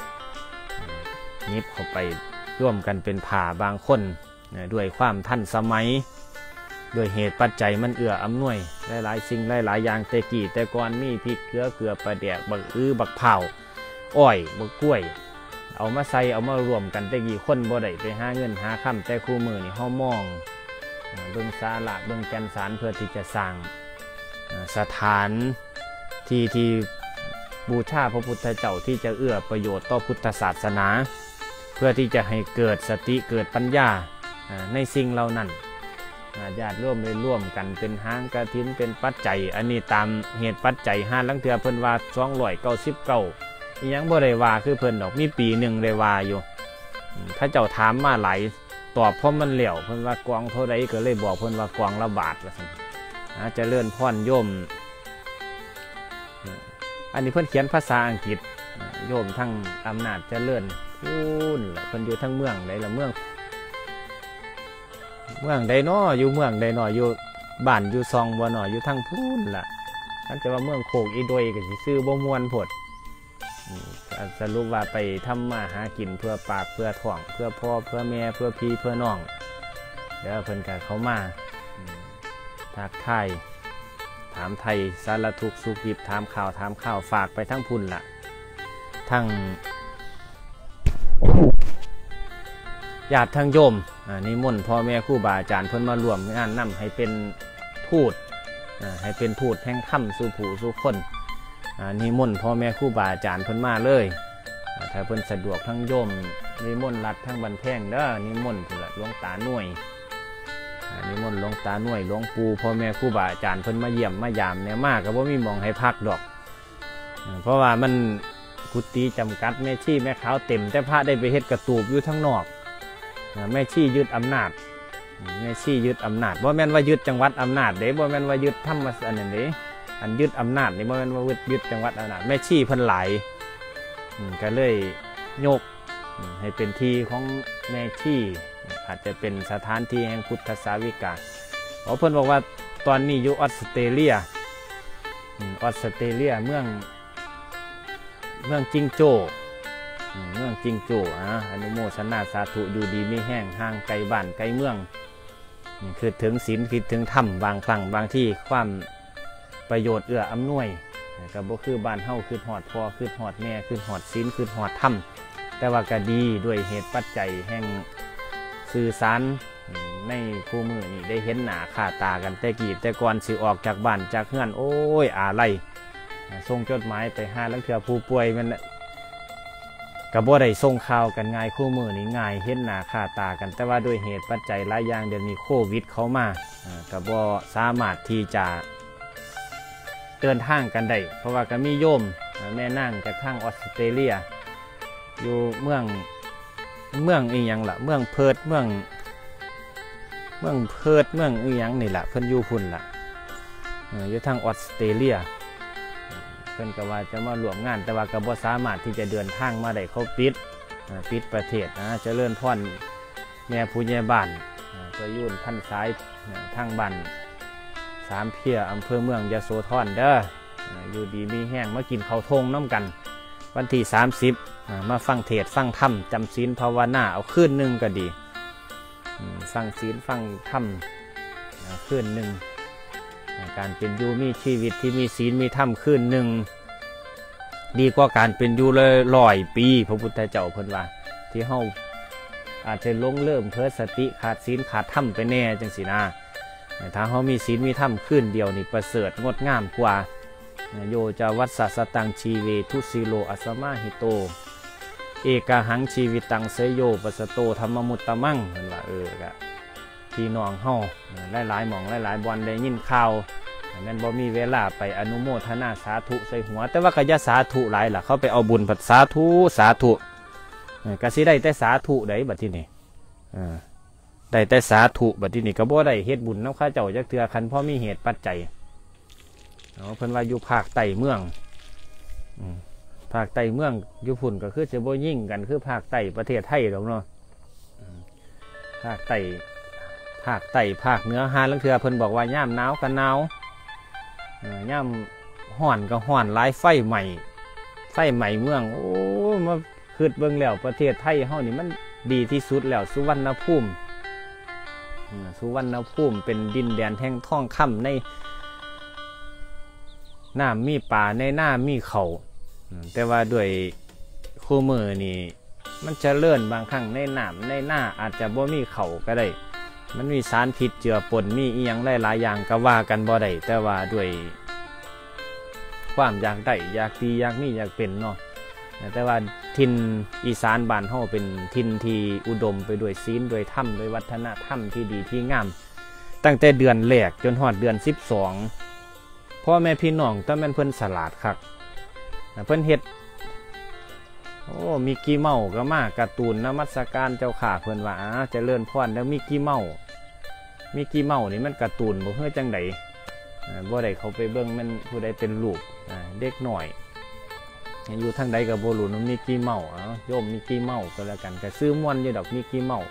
ยิบเข้าไปร่วมกันเป็นผ่าบางคนด้วยความทันสมัยด้วยเหตุปัจจัยมันเอื้ออำนวยหลายๆสิ่งหลายๆอย่างแต่กี่แต่ก่อนมีพริกเกลือปลาแดกบักบักเผาอ้อยบักกล้วยเอามาใส่เอามารวมกันแต่กี่คนบ่ได้ไปหาเงินหาค่ำแต่คู่มือนี่เฮามองเบิ่งสาระเบิ่งแก่นสารเพื่อที่จะสร้างสถานที่บูชาพระพุทธเจ้าที่จะเอื้อประโยชน์ต่อพุทธศาสนาเพื่อที่จะให้เกิดสติเกิดปัญญาในสิ่งเหล่านั้นญาติร่วมกันเป็นหางกฐินเป็นปัจจัยอันนี้ตามเหตุปัจจัยลังเทื่อเพิ่นว่า299ยังบ่ได้ว่าคือเพิ่นดอกมีปีหนึ่งได้ว่าอยู่ถ้าเจ้าถามมาหลายตอบเพราะมันเหลี่ยวเพิ่นว่ากวางเท่าใดก็เลยบอกเพิ่นว่ากวางละบาทว่าซั่นเจริญพรโยมอันนี้เพิ่นเขียนภาษาอังกฤษโยมทั้งอำนาจเจริญพูนเพิ่นอยู่ทั้งเมืองใดละเมืองใดน้ออยู่เมืองใดน้ออยู่บ้านอยู่ซองบ่น้ออยู่ทั้งพูนล่ะท่านจะว่าเมืองโคกอีดวยก็สิซื้อบ่ม่วนโพดสรุปว่าไปทำมาหากินเพื่อปากเพื่อท้องเพื่อพ่อเพื่อแม่เพื่อพี่เพื่อน้องเดี๋ยวเพิ่นก็เข้ามาทักทายถามไทยสารทุกสุขดิบถามข่าวฝากไปทั้งพุ่นล่ะทั้งญาติทั้งโยมนิมนต์พ่อแม่ครูบาอาจารย์เพิ่นมาร่วมงานนำให้เป็นทูตแห่งธรรมสู่ผู้สู่คนนิมนต์พ่อแม่ครูบาอาจารย์เพิ่นมาเลยถ้าเพิ่นสะดวกทั้งโยมนิมนต์รัดทั้งบันแพงเด้อนิมนต์หลวงตาหน่วยนิมนต์หลวงตาหน่วยหลวงปู่พ่อแม่ครูบาอาจารย์เพิ่นมาเยี่ยมมายามเนี่ยมากก็บ่มีมองให้พักดอกเพราะว่ามันกุฏิจำกัดแม่ชีแม่ขาวเต็มแต่พระได้ไปเฮ็ดกระตูบอยู่ทั้งนอกแม่ชียึดอำนาจแม่ชียึดอำนาจบ่แม่นว่ายึดจังหวัดอำนาจเด้บ่แม่นว่ายึดธรรมอันนั้นเด้อันยึดอำนาจนี่บ่แม่นว่ายึดจังหวัดอำนาจแม่ชีเพิ่นหลายก็เลยยกให้เป็นที่ของแม่ชีอาจจะเป็นสถานที่แห่งพุทธสาวิกาเพิ่นบอกว่าตอนนี้อยู่ออสเตรเลียเมืองจิงโจ้อนุโมทนาสาธุอยู่ดีมีแห้งห่างไกลบ้านไกลเมืองคือถึงศีลคิดถึงธรรมบางครั้งบางที่ความประโยชน์เอื้ออำนวยก็บ่คือบ้านเฮาคือหอดพ่อคือหอดแม่คือหอดศีลคือหอดธรรมแต่ว่าก็ดีด้วยเหตุปัจจัยแห่งสื่อสารในคู่มือนี่ได้เห็นหน้าค่าตากันแต่กี่แต่ก่อนสิออกจากบ้านจากเฮือนโอ้ยอะไรส่งจดหมายไปหาลังเทื่อผู้ป่วยมันก็บ่ได้ส่งข่าวกันง่ายคู่มือนี่ง่ายเห็นหน้าค่าตากันแต่ว่าด้วยเหตุปัจจัยหลายอย่างเดี๋ยวนี้โควิดเข้ามาก็บ่สามารถที่จะเดินทางกันได้เพราะว่าก็มีโยมแม่นั่งจากทางออสเตรเลียอยู่เมืองอีหยังล่ะเมืองเพิร์ธเมืองอีหยังนี่แหละเพิ่นอยู่พุ่นล่ะอยู่ทางออสเตรเลียเพิ่นก็ว่าจะมาร่วมงานแต่ว่าก็บ่สามารถที่จะเดินทางมาได้เขาปิดประเทศเจริญพรแม่ผู้ใหญ่บ้านประยุนพันสายทางบ้านสามเพียอำเภอเมืองยโสธรเด้ออยู่ดีมีแห้งมากินข้าวทงน้ำกันวันที่30มาฟังเทศฟังธรรมจำศีลภาวนาเอาคืนหนึ่งก็ดีฟังศีลฟังธรรมคืนหนึ่งการเป็นอยู่มีชีวิตที่มีศีลมีธรรมคืนหนึ่งดีกว่าการเป็นอยู่เลย100 ปีพระพุทธเจ้าเพิ่นว่าที่เฮาอาจจะลงเริ่มเพ้อสติขาดศีลขาดธรรมไปแน่จังสินะถ้าเฮามีศีลมีธรรมคืนเดียวนี่ประเสริฐงดงามกว่าโยจาวัสสตังชีเวทุสิโลอัสมาหิโตเอกหังชีวิตังเสยโยปัสโตธรรมมุตตะมั่งเห็นว่าก็พี่น้องเฮาหลายๆหม่องหลายๆบอนได้ยินข่าวแม่นบ่มีเวลาไปอนุโมทนาสาธุใส่หัวแต่ว่าก็อย่าสาธุหลายล่ะเขาไปเอาบุญผัดสาธุสาธุก็สิได้แต่สาธุได้บัดทีนี้ได้แต่สาธุบัดทีนี้ก็บ่ได้เฮ็ดบุญนำข้าเจ้าจักเทื่อคันพอมีเหตุปัจจัยเพิ่นว่าอยู่ภาคใต้เมืองภาคใต้เมืองอยู่พุ่นก็คือจะบ่ยิ่งกันคือภาคใต้ประเทศไทยหรอกเนาะภาคใต้ภาคเหนือหาลังเทื่อเพิ่นบอกว่าย่ามหนาวก็หนาวย่ามฮ้อนก็ฮ้อนหลายไฟใหม่เมืองโอ้มาคิดเบิ่งแล้วประเทศไทยเฮานี่มันดีที่สุดแล้วสุวรรณภูมิเป็นดินแดนแห่งทองคำในน้ำมีป่าในหน้ามีเขาแต่ว่าด้วยคู่มือนี่มันจะเลื่อนบางครั้งในน้ำในหน้าอาจจะบ่มีเขาก็ได้มันมีสารพิษเจือปนมีอีหยังหลายอย่างก็ว่ากันบ่ได้แต่ว่าด้วยความอยากได้อยากดีอยากมีอยากเป็นเนาะแต่ว่าถิ่นอีสานบ้านเฮาเป็นถิ่นที่อุดมไปด้วยศีลด้วยธรรมด้วยวัฒนธรรมที่ดีที่งามตั้งแต่เดือนแรกจนฮอดเดือน12พ่อแม่พี่น้องแต่แม่นเพิ่นฉลาดคักเพิ่นเฮ็ดมีกี่เมาก็มาการ์ตูนนมัสการเจ้าข้าเพิ่นว่าเจริญพรแล้วมีกี่เมานี่มันการ์ตูนบ่เฮือจังไดบ่ได้เขาไปเบิ่งมันผู้ใดเป็นลูกเด็กหน่อยอยู่ทางใดก็บ่รู้มีกี่เมาโยมมีกี่เมาก็แล้วกันก็ซื้อม่วนอยู่ดอกมีกี่เมา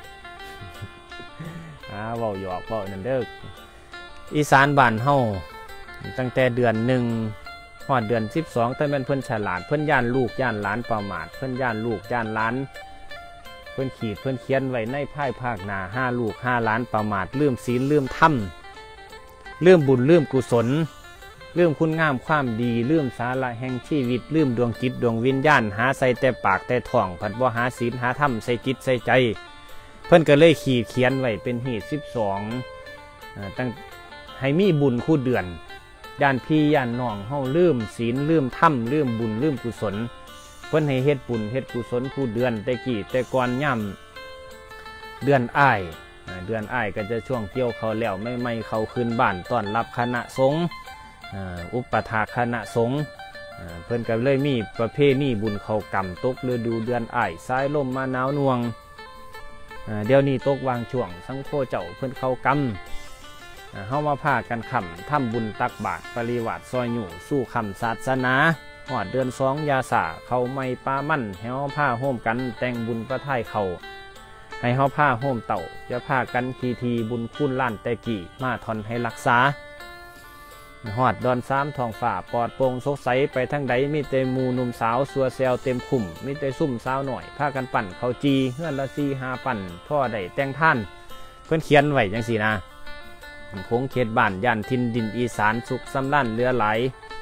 เว้าหยอกเว้านั่นเด้ออีสานบ้านเฮาตั้งแต่เดือน1ฮอดเดือน12แต่แม่นเพิ่นฉลาดเพิ่นย่านลูกย่านหลานประมาทเพิ่นย่านลูกย่านหลานเพิ่นขีดเพิ่นเขียนไว้ในภายภาคหน้า5 ลูก 5 หลานประมาทลืมศีลลืมธรรมลืมบุญลืมกุศลลืมคุณงามความดีลืมสาระแห่งชีวิตลืมดวงจิตดวงวิญญาณหาใส่แต่ปากแต่ท้องผัดบ่หาศีลหาธรรมใส่จิตใส่ใจเพิ่นก็เลยเขียนไว้เป็นหีด12ตั้งให้มีบุญคู่เดือนย่านพี่ย่านน้องเฮาลืมศีลลืมธรรมลืมบุญลืมกุศลเพิ่นให้เฮ็ดบุญเฮ็ดกุศลคู่เดือนแต่ก่อนย่ำเดือนอ้ายก็จะช่วงเกี่ยวเขาแล้วไม่เขาขึ้นบ้านต้อนรับคณะสงฆ์อุปถากคณะสงฆ์เพิ่นก็เลยมีประเพณีบุญเขากำตกฤดูเดือนอ้ายสายลมมาหนาวนวงเดี๋ยวนี้ตกวางช่วงสังโฆเจ้าเพิ่นเขากำเฮามาพากันขำทำบุญตักบาตรปริวาสซอยอยู่สู้คำศาสนาหอดเดือน2ยาสาเขาไม่ปลามั่นให้เฮาผ้าโฮมกันแต่งบุญประทายเขาให้เฮาผ้าโฮมเต่าจะพากันทีบุญคุณล้านแต่กี่มาทอนให้รักษาหอดดอน3ทองฝ่าปลอดโปร่งสดใสไปทั้งใดมีแต่หมู่หนุ่มสาวสัวแซวเต็มขุ่มมีแต่ซุ่มสาวหน่อยพากันปั่นเขาจีเฮือนละ4-5ปั่นพ่อได้แต่งท่านเพิ่นเขียนไว้จังซี่นะคงเขตบ้านย่านทินดินอีสานสุขสำราญเรือไหล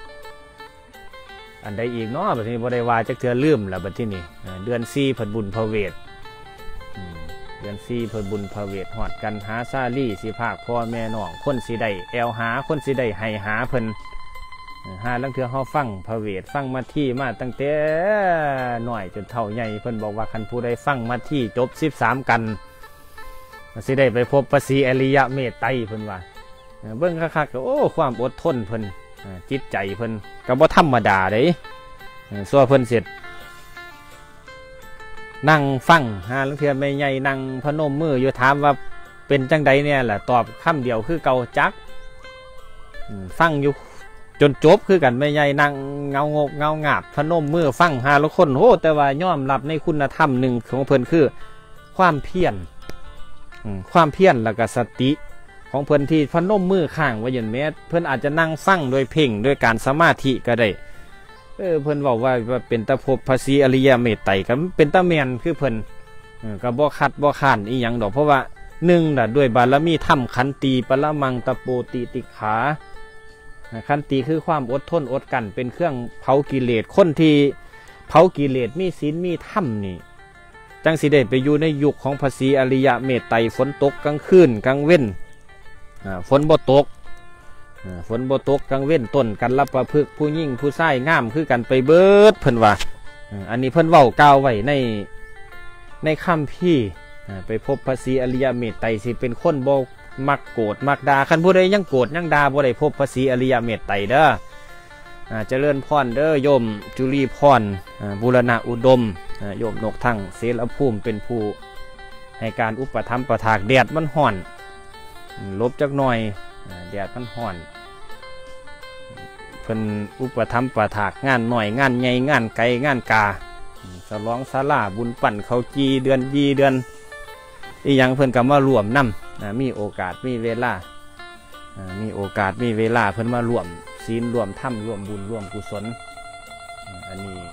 อันใดอีกเนาะบัดนี้บ่ได้ว่าจักเทื่อลืมแล้วบัดที่นี่เดือน4เพิ่นบุญพระเวทเดือน4เพิ่นบุญพระเวทฮอดกันหาซาลี่สิภาคพ่อแม่น้องคนสิได้แอวหาคนสิได้ให้หาเพิ่นหาลังเทื่อเฮาฟังพระเวทฟังมาที่มาตั้งแต่น้อยจนเฒ่าใหญ่เพิ่นบอกว่าคันผู้ใดฟังมาที่จบ13กันสิได้ไปพบพระศรีอริยเมตไตรเพิ่นว่าเบิ่งคักๆก็โอ้ความอดทนเพิ่นจิตใจเพิ่นก็บ่ธรรมดาเด้ซัวเพิ่นเสร็จนั่งฟังลังเทื่อแม่ใหญ่นั่งพนมมืออยู่ถามว่าเป็นจังใดเนี่ยล่ะตอบคำเดียวคือเก่าจักฟังอยู่จนจบคือกันไม่ใหญ่นั่งเงางกเงาหงาบพนมมือฟังหาละคนโหแต่ว่ายอมรับในคุณธรรมหนึ่งของเพิ่นคือความเพียรแล้วก็สติของเพิ่นที่พนมมือข้างไว้อย่างแม้เพิ่นอาจจะนั่งฟังโดยเพ่งโดยการสมาธิก็ได้เพิ่นบอกว่าเป็นตะภพภาษีอริยเมตไตรก็เป็นตะแมนคือเพิ่นก็บ่คัดบ่ค้านอีหยังดอกเพราะว่าหนึ่งน่ะด้วยบารมีธรรมขันติปรมังตะโปติติขาขันติคือความอดทนอดกันเป็นเครื่องเผากิเลสคนที่เผากิเลสมีศีลมีธรรมนี่จังสิได้ไปอยู่ในยุคของภาษีอริยเมตไตรฝนตกกลางคืนกลางเว้นฝนบ่ตกกลางเว้นต้นกันรับประพฤกผู้ยิ่งผู้ชายงามคือกันไปเบิดเพิ่นว่าอันนี้เพิ่นเว้ากล่าวไว้ในคำพี่ไปพบภาษีอริยเมตไตรสิเป็นคนบ่มักโกรธมักด่าคันผู้ใดยังโกรธยังด่าบ่ได้พบภาษีอริยเมตไตรเด้อเจริญพรเด้อโยมจุลีพรบูรณะอุดมโยมนกทั้งเสรภูมิเป็นผู้ให้การอุปถัมภ์ประทากแดดมันห่อนลบจักหน่อยแดดมันห่อนเพิ่นอุปถัมภ์ประทากงานหน่อยงานใหญ่งานไกลงานกาสลองศาลาบุญปั่นเขาจีเดือนอีหยังเพิ่นก็มารวมนำมีโอกาสมีเวลาเพิ่นมารวมศีลรวมธรรมรวมบุญรวมกุศลอันนี้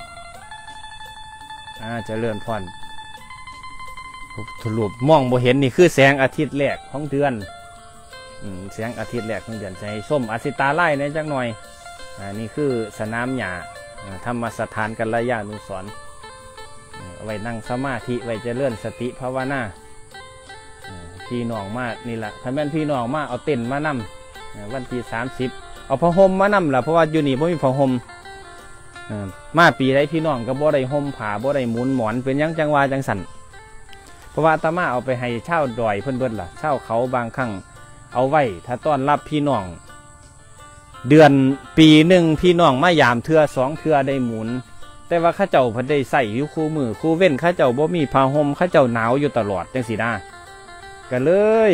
เจริญพรทะลุมองบ่เห็นนี่คือแสงอาทิตย์แรกของเดือนแสงอาทิตย์แรกของเดือนใส่ส้มอาสิตาไล่ในจังหน่อยนี่คือสนามหญ้าธรรมสถานกัลยาณุสรณ์ไว้นั่งสมาธิไว้เจริญสติภาวนาพี่น้องมานี่แหละถ้าแม่นพี่น้องมาเอาเต็นท์มานำวันที่30เอาผ้าห่มมานำล่ะเพราะว่าอยู่นี่บ่มีผ้าห่มมาปีไรพี่น้องก็บ่ได้ห่มผ้าบ่ได้หมุนหมอนเป็นยังจังว่าจังสันเพราะว่าอาตมาเอาไปให้เช่าดอยเพิ่นเบิดล่ะเช่าเขาบางครั้งเอาไว้ถ้าต้อนรับพี่น้องเดือนปีหนึ่งพี่น้องมายามเทื่อ2เทื่อได้หมุนแต่ว่าข้าเจ้าเพิ่นได้ใส่อยู่คู่มือคู่เว้นข้าเจ้าบ่มีผ้าห่มข้าเจ้าหนาวอยู่ตลอดจังสีนะก็เลย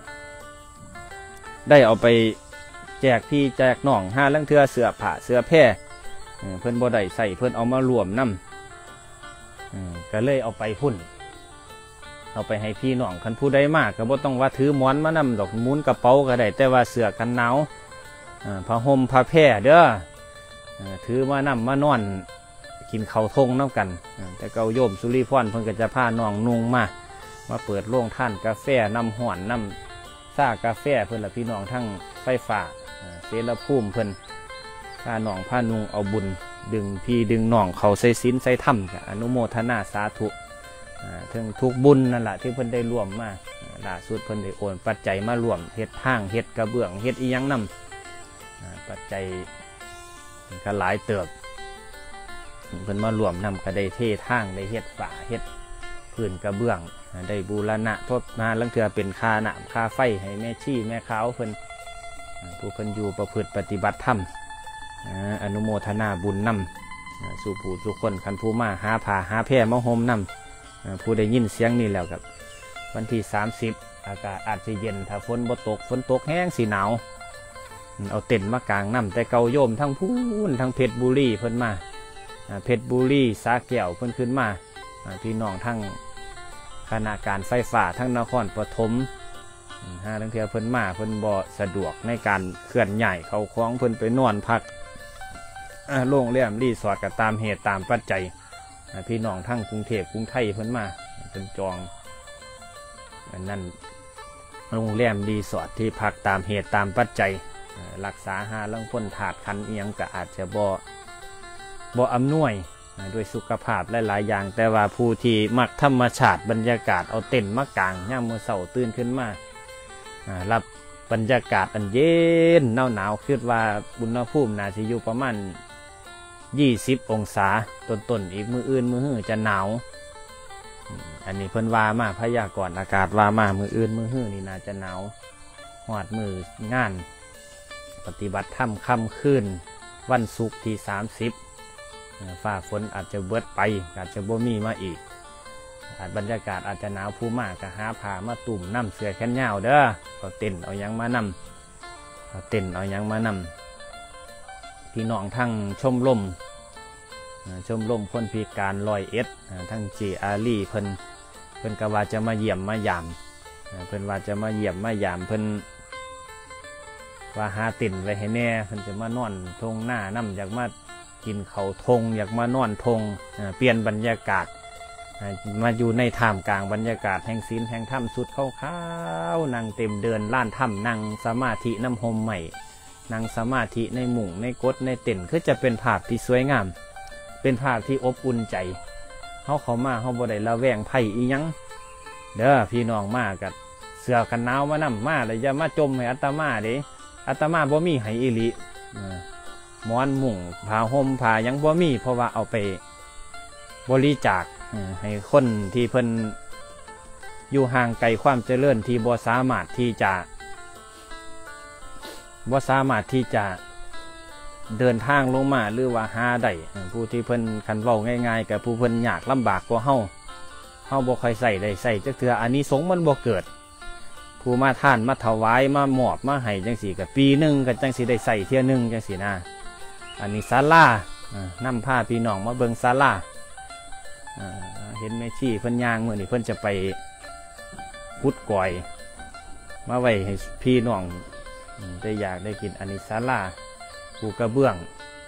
ได้เอาไปแจกพี่แจกน้องห้าลังเทื่อเสื้อผ้าเสื้อแพร่เพิ่นบ่ได้ใส่เพิ่นเอามารวมน้ำก็เลยเอาไปพุ่นเอาไปให้พี่น้องคันผู้ใดมากก็บ่ต้องว่าถือหมอนมานำดอกหมุนกระเป๋าก็ได้แต่ว่าเสื้อกันหนาวผ้าห่มผ้าแพร่เด้อถือมานำมานอนกินข้าวทงน้ำกันแต่เกาโยมสุริพรเพิ่นก็จะพาน้องนุ่งมาเปิดโรงท่านกาแฟน้ำห่อนน้ำซ่ากาแฟเพิ่นละพี่น้องทั้งไฟฟ้าเสรภูมิเพิ่นพาน้องพานุ่งเอาบุญดึงพี่ดึงน้องเขาใส่ศีลใส่ธรรมอนุโมทนาสาธุถึงทุกบุญนั่นแหละที่เพิ่นได้ร่วมมาล่าสุดเพิ่นได้โอนปัจจัยมาร่วมเฮ็ดทางเฮ็ดกระเบื้องเฮ็ดอีหยังนำปัจจัยก็หลายเติบเพิ่นมารวมนำก็ได้เททางได้เฮ็ดฝาเฮ็ดพื้นกระเบื้องได้บูรณะทดมาลังเทือเป็นค่าน้ำค่าไฟให้แม่ชี้แม่ขาวเพิ่นผู้เพิ่นอยู่ประพฤติปฏิบัติธรรมอนุโมทนาบุญนำสู่ผู้ทุกคนคันผู้มาหาผ้าหาแพร่มาห่มนำผู้ได้ยินเสียงนี่แล้วกับวันที่30อากาศอาจจะเย็นถ้าฝนตกแห้งสีหนาวเอาเต็นท์มากางน้ำแต่เกาโยมทั้งพูนทั้งเพชรบุรีเพิ่นมาเพชรบุรีสาแก้วเพิ่นขึ้นมาพี่น้องทั้งคณะการไฟฟ้าทั้งนครปฐมทั้งเทือเพิ่นมาเพิ่นบ่สะดวกในการเคลื่อนใหญ่เขาคล้องเพิ่นไปนอนพักโรงแรมรีสอร์ทก็ตามเหตุตามปัจจัยพี่น้องทั้งกรุงเทพกรุงไทยเพิ่นมาเป็นจองอันนั้นโรงแรมรีสอร์ทที่พักตามเหตุตามปัจจัยรักษาหาลังคนถาดคันเอียงก็อาจจะบ่อำนวยด้วยสุขภาพหลายๆอย่างแต่ว่าผู้ที่มักธรรมชาติบรรยากาศเอาเต็นท์มากางย่ามมื้อเช้าตื่นขึ้นมารับบรรยากาศอันเย็นหนาวคิดว่าอุณหภูมิน่าจะอยู่ประมาณ20 องศาต้นๆอีกมื้ออื่นมื้อฮื้อจะหนาวอันนี้เพิ่นว่ามาพยากรณ์อากาศว่ามามื้ออื่นมื้อฮื้อนี่น่าจะหนาวฮอดมื้องานปฏิบัติธรรมค่ำคืนวันศุกร์ที่30ฟ้าฝนอาจจะเบิดไปอาจจะบ่มีมาอีกบรรยากาศอาจจะหนาวผู้มากก็หาผ้ามาตุ่มน้ำเสื้อแขนยาวเด้อเอาเต็นท์เอายังมานำพี่น้องทั้งชมรมคนพิการ101ทั้งจีอารีเพิ่นก็ว่าจะมาเยี่ยมมายามเพิ่นว่าจะมาเยี่ยมมายามเพิ่นว่าหาติ่นไว้ให้แน่เพิ่นจะมานอนทงหน้าน้ำอยากมากินเขาทงอยากมานอนทงเปลี่ยนบรรยากาศมาอยู่ในท่ามกลางบรรยากาศแห่งศีลแห่งธรรมสุดขาวๆนั่งเต็มเดินล้านถ้ำนั่งสมาธิน้ำหมใหม่นั่งสมาธิในหมุ่งในกดในเต็นคือจะเป็นภาพที่สวยงามเป็นภาพที่อบอุ่นใจเขามาเขาบ่ได้ละแวงไผ่อีหยังเด้อพี่น้องมากับเสือกันหนาวมานำมาเลยจะมาจมให้อัตมาเด้อัตมาบ่มีให้อิลิหมอนหมุ่งผ้าห่มผ้ายังบ่มีเพราะว่าเอาไปบริจาคให้คนที่เพิ่นอยู่ห่างไกลความเจริญที่บ่สามารถที่จะเดินทางลงมาหรือว่าหาได้ผู้ที่เพิ่นคันเว้าง่ายๆกับผู้เพิ่นยากลำบากกว่าเฮาบ่ค่อยใส่ได้ใส่จักเทื่ออันนี้สงมันบ่เกิดผู้มาท่านมาถวายมามอบมาให้จังสี่กับปีหนึ่งกันจังสี่ได้ใส่เที่ยนึงจังสี่นะอันนี้ศาลานำผ้าพี่น้องมาเบิ่งศาลาเห็นแม่ชีเพิ่นย่างมื้อนี้เพิ่นจะไปพุดก่อยมาไว้ให้พี่น้องได้อยากได้กินอันนี้ศาลาปูกระเบื้อง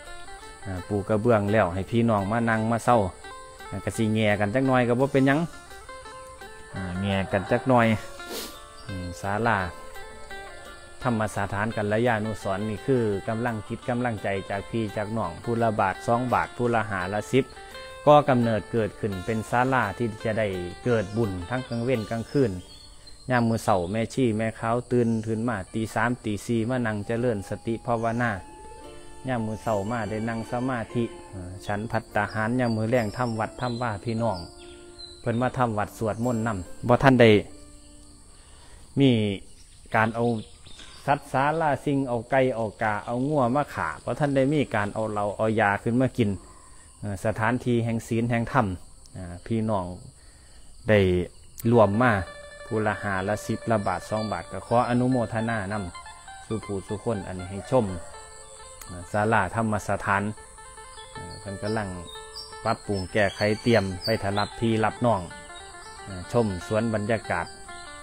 แล้วให้พี่น้องมานั่งมาเศร้ากะสิแง่กันจักหน่อยก็บ่เป็นหยังแง่กันจักหน่อยศาลาธรรมสถานกัลยาณุสรณ์นี่คือกำลังคิดกำลังใจจากพี่จากน้องผู้ละบาท2 บาทผู้ละ5 ละ 10ก็กำเนิดเกิดขึ้นเป็นศาลาที่จะได้เกิดบุญทั้งกลางเว้นกลางคืนยามมื้อเช้าแม่ชีแม่ขาวตื่นขึ้นมาตี 3 ตี 4มานั่งเจริญสติภาวนายามมื้อเช้ามาได้นั่งสมาธิฉันภัตตาหารยามมื้อแลงทำวัดทำว่าพี่น้องเพิ่นมาทำวัดสวดมนต์นำบ่ทันได้มีการเอาสัตว์สาราสิ่งเอาไก่เอากาเอางัวมาขาเพราะท่านได้มีการเอาเราเอายาขึ้นมากินสถานที่แห่งศีลแห่งธรรมพี่น้องได้รวมมาผู้ละ5 ละ 10 ละบาท2 บาทก็ขออนุโมทนานำสู่ผู้สู่คนอันนี้ให้ชมศาลาธรรมสถานเพิ่นกำลังปรับปรุงแก้ไขเตรียมไปถรับพี่รับน้องชมสวนบรรยากาศ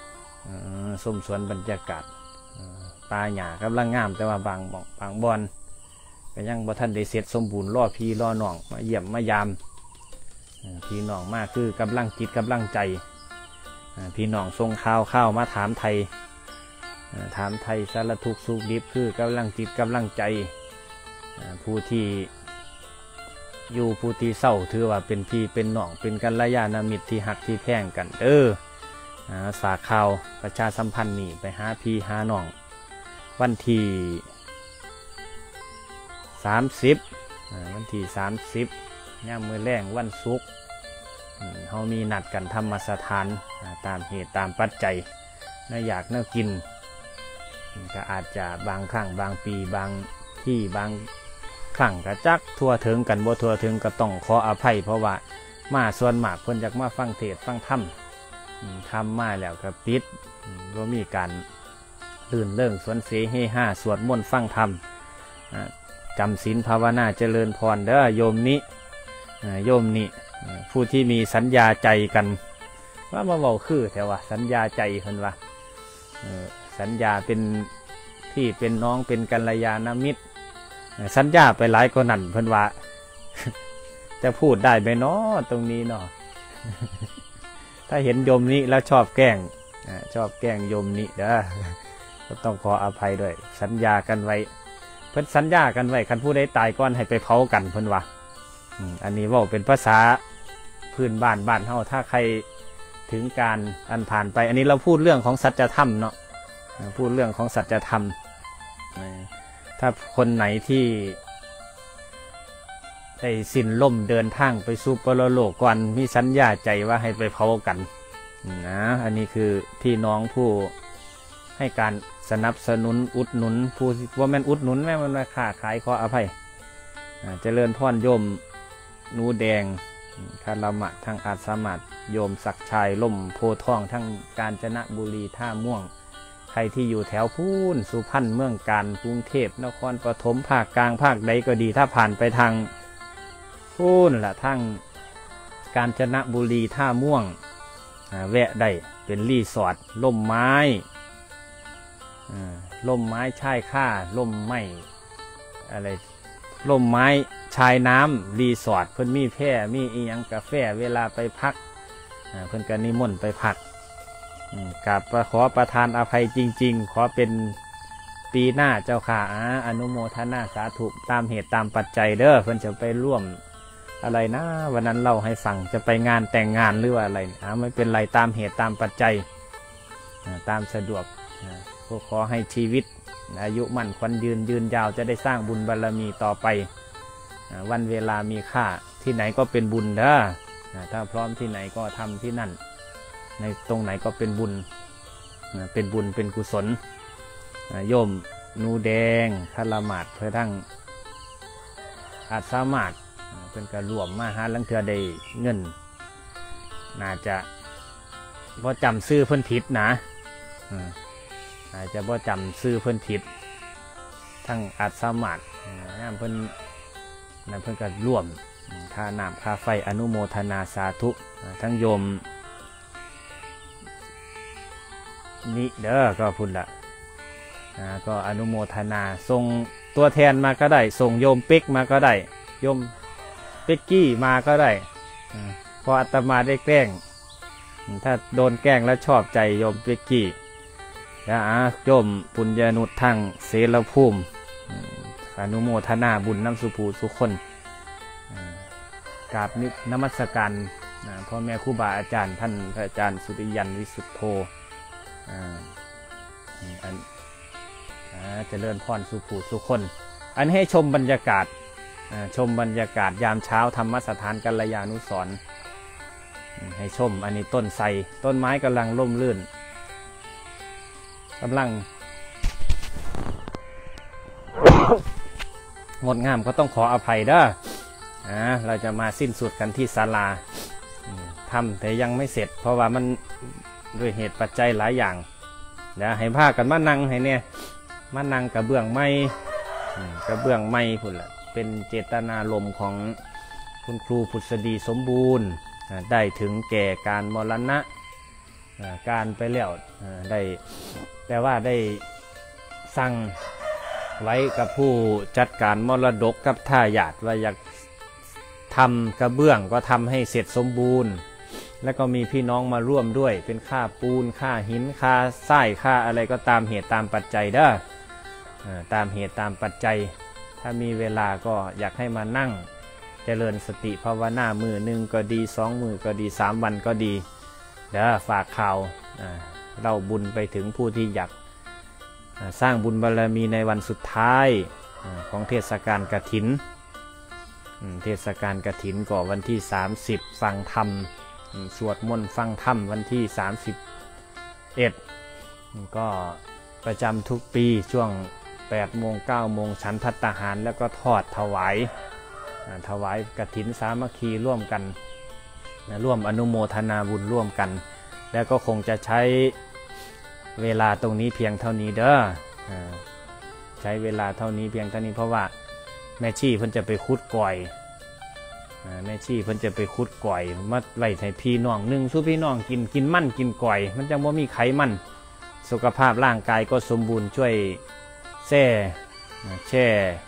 ป่าหญ้ากำลังงามแต่ว่าบางบอนก็ยังบ่ทันได้เสร็จสมบูรณ์รอพี่รอน้องมาเยี่ยมมายามพี่น้องมากคือกำลังจิตกำลังใจพี่น้องส่งข้าวมาถามไทยสารทุกข์สุขดิบคือกำลังจิตกำลังใจผู้ที่อยู่ผู้ที่เศร้าถือว่าเป็นพี่เป็นน้องเป็นกัลยาณมิตรที่หักที่แพงกันสาข่าวประชาสัมพันธ์นี่ไปหาพี่หาน้องวันที่30ย่ามมื้อแรงวันศุกร์เขามีนัดกันธรรมสถานตามเหตุตามปัจจัยน่าอยากน่ากินก็อาจจะบางครั้งบางปีบางที่บางครั้งก็จักทั่วถึงกันบ่ทั่วถึงก็ต้องขออภัยเพราะว่ามาส่วนมากเพิ่นอยากมาฟังเทศน์ฟังธรรมทำมาแล้วก็ปิดก็มีการลื่นเรื่องสวนเสเฮฮาสวดมนต์ฟังธรรมจำศีลภาวนาเจริญพรเด้อโยมนี้ผู้ที่มีสัญญาใจกันว่ามาเว้าคือแต่ว่าสัญญาใจเพิ่นว่าสัญญาเป็นพี่เป็นน้องเป็นกัลยาณมิตรสัญญาไปหลายกว่านั้นเพิ่นว่าจะพูดได้ไหมเนาะตรงนี้เนาะ ถ้าเห็นโยมนี้แล้วชอบแกล้งโยมนี้เด้อก็ต้องขออภัยด้วยสัญญากันไว้เพิ่นสัญญากันไว้คันผู้ใดตายก่อนให้ไปเผากันเพิ่นว่าอันนี้ว่าเป็นภาษาพื้นบ้านเฮาถ้าใครถึงการอันผ่านไปอันนี้เราพูดเรื่องของสัจธรรมเนาะพูดเรื่องของสัจธรรมถ้าคนไหนที่ได้สิ้นล่มเดินทางไปสู่ปรโลกก่อนมีสัญญาใจว่าให้ไปเผากันนะอันนี้คือพี่น้องผู้ให้การสนับสนุนอุดหนุนผู้ว่าแม่นอุดหนุนแม่มันมาค้าขายขออภัยเจริญพรโยมหนูแดงคารามะทั้งอาจสามัดโยมศักดิ์ชัยล่มโพทองทั้งกาญจนบุรีท่าม่วงใครที่อยู่แถวพูนสุพรรณเมืองกาญกรุงเทพนครปฐมภาคกลางภาคใดก็ดีถ้าผ่านไปทางพูนละทางกาญจนบุรีท่าม่วงแวะได้เป็นรีสอร์ทล่มไม้ชายค่าล่มไม้อะไรล่มไม้ชายน้ำรีสอร์ทเพิ่นมีแพร่มีอีหยังกาแฟเวลาไปพักเพิ่นก็นิมนต์ไปพักกับขอประทานอภัยจริงๆขอเป็นปีหน้าเจ้าค่ะอนุโมทนาสาธุตามเหตุตามปัจจัยเด้อเพิ่นจะไปร่วมอะไรนะวันนั้นเล่าให้ฟังจะไปงานแต่งงานหรือว่าอะไรไม่เป็นไรตามเหตุตามปัจจัยตามสะดวกก็ขอให้ชีวิตอายุมั่นขวัญยืนยาวจะได้สร้างบุญบารมีต่อไปวันเวลามีค่าที่ไหนก็เป็นบุญเด้อถ้าพร้อมที่ไหนก็ทำที่นั่นในตรงไหนก็เป็นบุญเป็นกุศลโยมนูแดงคารมาดเพื่อทั้งอาจสามารถเป็นการรวมมาหาลังเทือได้เงินน่าจะบ่จำซื้อเพิ่นผิดนะอาจจะบ่จำซื้อเพิ่นผิดทั้งอาจสามารถนั่นเพิ่นก็ร่วมค่าน้ำค่าไฟอนุโมทนาสาธุทั้งโยมนี่เด้อก็พุ่นละก็อนุโมทนาส่งตัวแทนมาก็ได้ส่งโยมปิ๊กมาก็ได้โยมปิ๊กกี้มาก็ได้พออาตมาได้แกล้งถ้าโดนแกล้งแล้วชอบใจโยมปิ๊กกี้แล้วโยมปุญญานุษย์ทั้งเสรภูมิอนุโมทนาบุญน้ำสุภูสุคนกราบนมัสการพ่อแม่ครูบาอาจารย์ท่านพระอาจารย์สุริยันวิสุทโธเจริญพรสุภูสุคนอันให้ชมบรรยากาศยามเช้าธรรมสถานกัลยาณุสรณ์ให้ชมอันนี้ต้นไทรต้นไม้กำลังร่มรื่นกำลังงดงามก็ต้องขออภัยเด้อเราจะมาสิ้นสุดกันที่ศาลาทำแต่ยังไม่เสร็จเพราะว่ามันด้วยเหตุปัจจัยหลายอย่างเดี๋ยวให้พากันมานั่งให้เนี่ยมานั่งกระเบื้องไม้พุ่นละเป็นเจตนารมณ์ของคุณครูผุษดีสมบูรณ์ได้ถึงแก่การมรณะการไปแล้วได้แต่ว่าได้สั่งไว้กับผู้จัดการมรดกกับทายาทว่าอยากทำกระเบื้องก็ทำให้เสร็จสมบูรณ์แล้วก็มีพี่น้องมาร่วมด้วยเป็นค่าปูนค่าหินค่าทรายค่าอะไรก็ตามเหตุตามปัจจัยเด้อตามเหตุตามปัจจัยถ้ามีเวลาก็อยากให้มานั่งเจริญสติภาวนามือหนึ่งก็ดี2 มือก็ดี3 วันก็ดีเด้อฝากข่าวเล่าบุญไปถึงผู้ที่อยากสร้างบุญบารมีในวันสุดท้ายของเทศกาลกฐินก็วันที่30ฟังธรรมสวดมนต์ฟังธรรมวันที่31ก็ประจำทุกปีช่วง8 โมง 9 โมงฉันภัตตาหารแล้วก็ทอดถวายกฐินสามัคคีร่วมกันร่วมอนุโมทนาบุญร่วมกันแล้วก็คงจะใช้เวลาตรงนี้เพียงเท่านี้เด้อใช้เวลาเท่านี้เพียงเท่านี้เพราะว่าแม่ชีเพิ่นจะไปขุดก่อยมาไว้ให้พี่น้องนึ่งสู้พี่น้องกินมันกินก่อยมันจะบ่มีไขมันสุขภาพร่างกายก็สมบูรณ์ช่วยแช่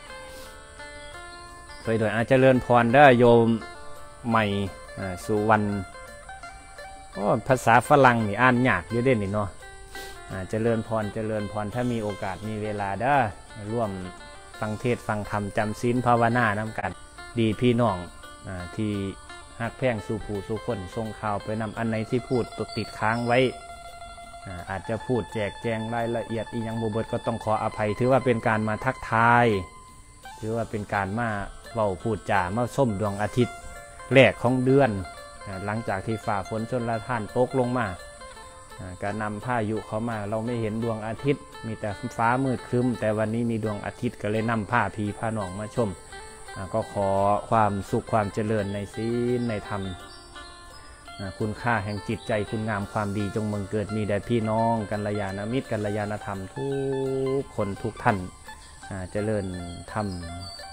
ไปโดยอาจเจริญพรเด้อโยมใหม่สุวรรณภาษาฝรั่งนี่อ่านยากอยู่เด่นนี่เนาะเจริญพรถ้ามีโอกาสมีเวลาเด้อร่วมฟังเทศฟังธรรมจำศีลภาวนาน้ำกันดีพี่น้องที่ฮักแพงสู่ผู้สู่คนส่งข่าวไปนำอันไหนที่พูดติดค้างไว้อาจจะพูดแจกแจงรายละเอียดอีกอย่างบ่เบิดก็ต้องขออภัยถือว่าเป็นการมาทักทายถือว่าเป็นการมาเว้าพูดจามาส้มดวงอาทิตย์แรกของเดือนหลังจากที่ฝ่าฝนชนละท่านตกลงมาการนำพายุเข้ามาเราไม่เห็นดวงอาทิตย์มีแต่ฟ้ามืดครึ้มแต่วันนี้มีดวงอาทิตย์ก็เลยนำผ้าพีผ้าหนองมาชมก็ขอความสุขความเจริญในศีลในธรรมคุณค่าแห่งจิตใจคุณงามความดีจงบังเกิดมีแด่พี่น้องกัลยาณมิตรกัลยาณธรรมทุกคนทุกท่านเจริญธรรม